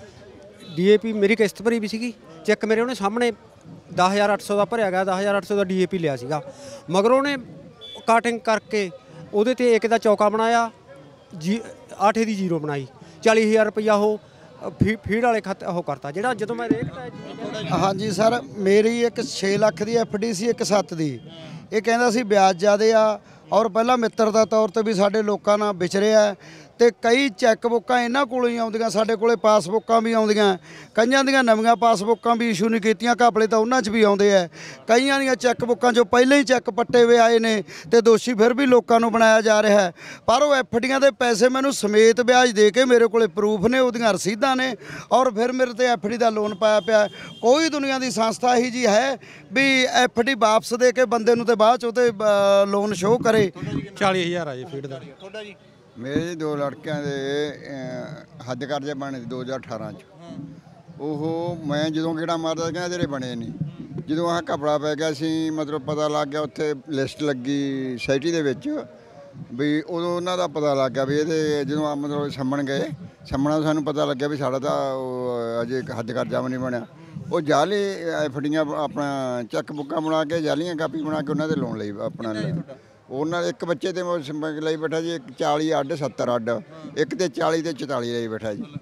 ਡੀਏਪੀ ਮੇਰੀ ਕਿਸ਼ਤ ਭਰੀ ਵੀ ਸੀਗੀ, ਚੈੱਕ ਮੇਰੇ ਉਹਨੇ ਸਾਹਮਣੇ ਦਸ ਹਜ਼ਾਰ ਅੱਠ ਸੌ ਦਾ ਭਰਿਆ ਗਿਆ, ਦਸ ਹਜ਼ਾਰ ਅੱਠ ਸੌ ਦਾ ਡੀਏਪੀ ਲਿਆ ਸੀਗਾ, ਮਗਰ ਉਹਨੇ ਕਾਟਿੰਗ ਕਰਕੇ ਉਹਦੇ ਤੇ ਇੱਕ ਦਾ ਚੌਕਾ ਬਣਾਇਆ, ਜੀ ਆਠੇ ਦੀ ਜ਼ੀਰੋ ਬਣਾਈ, ਚਾਲੀ ਹਜ਼ਾਰ ਰੁਪਈਆ ਉਹ ਫੀ ਫੀਡ ਵਾਲੇ ਖਾਤੇ ਉਹ ਕਰਤਾ, ਜਿਹੜਾ ਜਦੋਂ ਮੈਂ ਰੇਟ ਕਟਾਇਆ। ਹਾਂਜੀ ਸਰ, ਮੇਰੀ ਇੱਕ ਛੇ ਲੱਖ ਦੀ ਐਫ ਡੀ ਸੀ, ਇੱਕ ਸੱਤ ਦੀ। ਇਹ ਕਹਿੰਦਾ ਸੀ ਵਿਆਜ ਜ਼ਿਆਦੇ ਆ, ਔਰ ਪਹਿਲਾਂ ਮਿੱਤਰਤਾ ਤੌਰ ਤੇ ਵੀ ਸਾਡੇ ਲੋਕਾਂ ਨਾਲ ਵਿਚਰਿਆ, ਤੇ ਕਈ ਚੈੱਕ ਬੁੱਕਾਂ ਇਹਨਾਂ ਕੋਲੋਂ ਹੀ ਆਉਂਦੀਆਂ, ਸਾਡੇ ਕੋਲੇ ਪਾਸਬੁੱਕਾਂ ਵੀ ਆਉਂਦੀਆਂ, ਕਈਆਂ ਦੀਆਂ ਨਵੀਆਂ ਪਾਸਬੁੱਕਾਂ ਵੀ ਇਸ਼ੂ ਨਹੀਂ ਕੀਤੀਆਂ, ਘਪਲੇ ਤਾਂ ਉਹਨਾਂ 'ਚ ਵੀ ਆਉਂਦੇ ਆ। ਕਈਆਂ ਦੀਆਂ ਚੈੱਕ ਬੁੱਕਾਂ 'ਚੋਂ ਪਹਿਲਾਂ ਹੀ ਚੈੱਕ ਪੱਟੇ ਹੋਏ ਆਏ ਨੇ, ਤੇ ਦੋਸ਼ੀ ਫਿਰ ਵੀ ਲੋਕਾਂ ਨੂੰ ਬਣਾਇਆ ਜਾ ਰਿਹਾ ਹੈ। ਪਰ ਉਹ ਐਫ ਡੀਆਂ ਦੇ ਪੈਸੇ ਮੈਨੂੰ ਸਮੇਤ ਵਿਆਜ ਦੇ ਕੇ, ਮੇਰੇ ਕੋਲੇ ਪ੍ਰੂਫ ਨੇ, ਉਹਦੀਆਂ ਰਸੀਦਾਂ ਨੇ, ਔਰ ਫਿਰ ਮੇਰੇ ਤੇ ਐਫ ਡੀ ਦਾ ਲੋਨ ਪਾਇਆ ਪਿਆ। ਕੋਈ ਦੁਨੀਆ ਦੀ ਸੰਸਥਾ ਇਹੀ ਜੀ ਹੈ ਵੀ ਐਫ ਡੀ ਵਾਪਸ ਦੇ ਕੇ ਬੰਦੇ ਨੂੰ ਤੇ ਬਾਅਦ 'ਚ ਉਹਤੇ ਲੋਨ ਸ਼ੋਅ ਕਰੇ। ਚਾਲੀ ਹਜ਼ਾਰ ਆ ਜੀ ਫੀਡ ਦਾ। ਤੁਹਾਡਾ ਜੀ? ਮੇਰੇ ਦੋ ਲੜਕਿਆਂ ਦੇ ਹੱਦ ਕਰਜ਼ੇ ਬਣੇ ਦੋ ਹਜ਼ਾਰ ਅਠਾਰਾਂ 'ਚ। ਉਹ ਮੈਂ ਜਦੋਂ ਗੇੜਾ ਮਾਰਦਾ ਕਹਿੰਦਾ ਤੇਰੇ ਬਣੇ ਨਹੀਂ। ਜਦੋਂ ਆਹ ਘਪਲਾ ਪੈ ਗਿਆ ਸੀ, ਮਤਲਬ ਪਤਾ ਲੱਗ ਗਿਆ, ਉੱਥੇ ਲਿਸਟ ਲੱਗੀ ਸੋਸਾਇਟੀ ਦੇ ਵਿੱਚ ਵੀ, ਉਦੋਂ ਉਹਨਾਂ ਦਾ ਪਤਾ ਲੱਗ ਗਿਆ ਵੀ ਇਹਦੇ, ਜਦੋਂ ਮਤਲਬ ਸੰਮਣ ਗਏ, ਸੰਮਣਾ ਸਾਨੂੰ ਪਤਾ ਲੱਗਿਆ ਵੀ ਸਾਡਾ ਤਾਂ ਉਹ ਅਜੇ ਹੱਦ ਕਰਜ਼ਾ ਵੀ ਨਹੀਂ ਬਣਿਆ। ਉਹ ਜਾਲੀ ਐਫ ਡੀਆਂ ਆਪਣਾ ਚੈੱਕ ਬੁੱਕਾਂ ਬਣਾ ਕੇ, ਜਾਲੀਆਂ ਕਾਪੀ ਬਣਾ ਕੇ ਉਹਨਾਂ ਦੇ ਲੋਨ ਲਈ ਆਪਣਾ ਉਹਨਾਂ ਇੱਕ ਬੱਚੇ ਤੇ ਲਈ ਬੈਠਾ ਜੀ, ਇੱਕ ਚਾਲੀ ਅੱਡ ਸੱਤਰ ਅੱਡ, ਇੱਕ ਤੇ ਚਾਲੀ ਤੇ ਚੁਤਾਲੀ ਲਈ ਬੈਠਾ ਜੀ।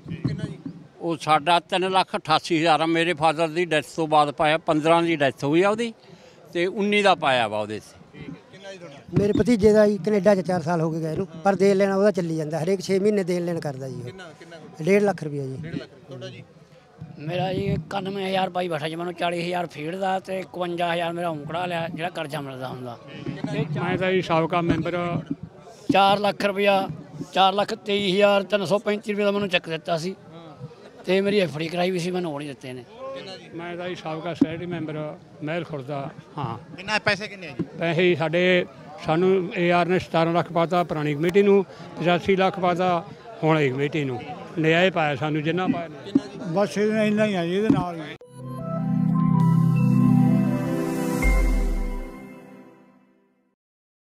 ਉਹ ਸਾਡਾ ਤਿੰਨ ਲੱਖ ਅਠਾਸੀ ਹਜ਼ਾਰ ਆ, ਮੇਰੇ ਫਾਦਰ ਦੀ ਡੈਥ ਤੋਂ ਬਾਅਦ ਪਾਇਆ, ਪੰਦਰਾਂ ਦੀ ਡੈਥ ਹੋਈ ਆ ਉਹਦੀ, ਤੇ ਉੱਨੀ ਦਾ ਪਾਇਆ ਵਾ ਉਹਦੇ 'ਚ। ਮੇਰੇ ਭਤੀਜੇ ਦਾ ਜੀ ਕੈਨੇਡਾ 'ਚ ਚਾਰ ਸਾਲ ਹੋ ਗਏ ਗਏ ਨੂੰ, ਪਰ ਦੇਣ ਲੈਣਾ ਉਹਦਾ ਚੱਲੀ ਜਾਂਦਾ, ਹਰੇਕ ਛੇ ਮਹੀਨੇ ਦੇਣ ਲੈਣ ਕਰਦਾ ਜੀ। ਡੇਢ ਲੱਖ ਰੁਪਈਆ ਜੀ। ਤੁਹਾਡਾ ਜੀ? ਮੇਰਾ ਜੀ ਇਕਾਨਵੇਂ ਹਜ਼ਾਰ ਪਾਈ ਬੈਠਾ ਜੀ, ਮੈਨੂੰ ਚਾਲੀ ਹਜ਼ਾਰ ਫੀਡ ਦਾ ਤੇ ਇਕਵੰਜਾ ਹਜ਼ਾਰ ਮੇਰਾ ਉਂਕੜਾ ਲਿਆ, ਜਿਹੜਾ ਕਰਜ਼ਾ ਮਿਲਦਾ ਹੁੰਦਾ। ਮੈਂ ਤਾਂ ਜੀ ਸਾਬਕਾ ਮੈਂਬਰ। ਚਾਰ ਲੱਖ ਰੁਪਇਆ, ਚਾਰ ਲੱਖ ਤੇਈ ਹਜ਼ਾਰ ਤਿੰਨ ਸੌ ਪੈਂਤੀ ਰੁਪਏ ਦਾ ਮੈਨੂੰ ਚੈੱਕ ਦਿੱਤਾ ਸੀ, ਤੇ ਮੇਰੀ ਐਫ ਡੀ ਕਰਾਈ ਵੀ ਸੀ, ਮੈਨੂੰ ਉਹ ਨਹੀਂ ਦਿੱਤੇ ਨੇ। ਮੈਂ ਤਾਂ ਜੀ ਸਾਬਕਾ ਸੋਸਾਇਟੀ ਮੈਂਬਰ ਮਹਿਲ ਖੁਰਦਾ। ਹਾਂ। ਕਿੰਨਾ ਪੈਸੇ ਕਿੰਨੇ ਆ ਜੀ? ਪੈਸੇ ਸਾਡੇ ਸਾਨੂੰ ਏ ਆਰ ਨੇ ਸਤਾਰਾਂ ਲੱਖ ਪਾਤਾ, ਪੁਰਾਣੀ ਕਮੇਟੀ ਨੂੰ ਪਚਾਸੀ ਲੱਖ ਪਾਤਾ, ਹੁਣ ਇਹ ਕਮੇਟੀ ਨੂੰ ਨਿਆਏ ਪਾਇਆ ਸਾਨੂੰ ਜਿੰਨਾ ਪਾਇਆ। ਬਸ ਇੰਨਾ ਹੀ ਆ ਜੀ, ਇਹਦੇ ਨਾਲ ਹੀ।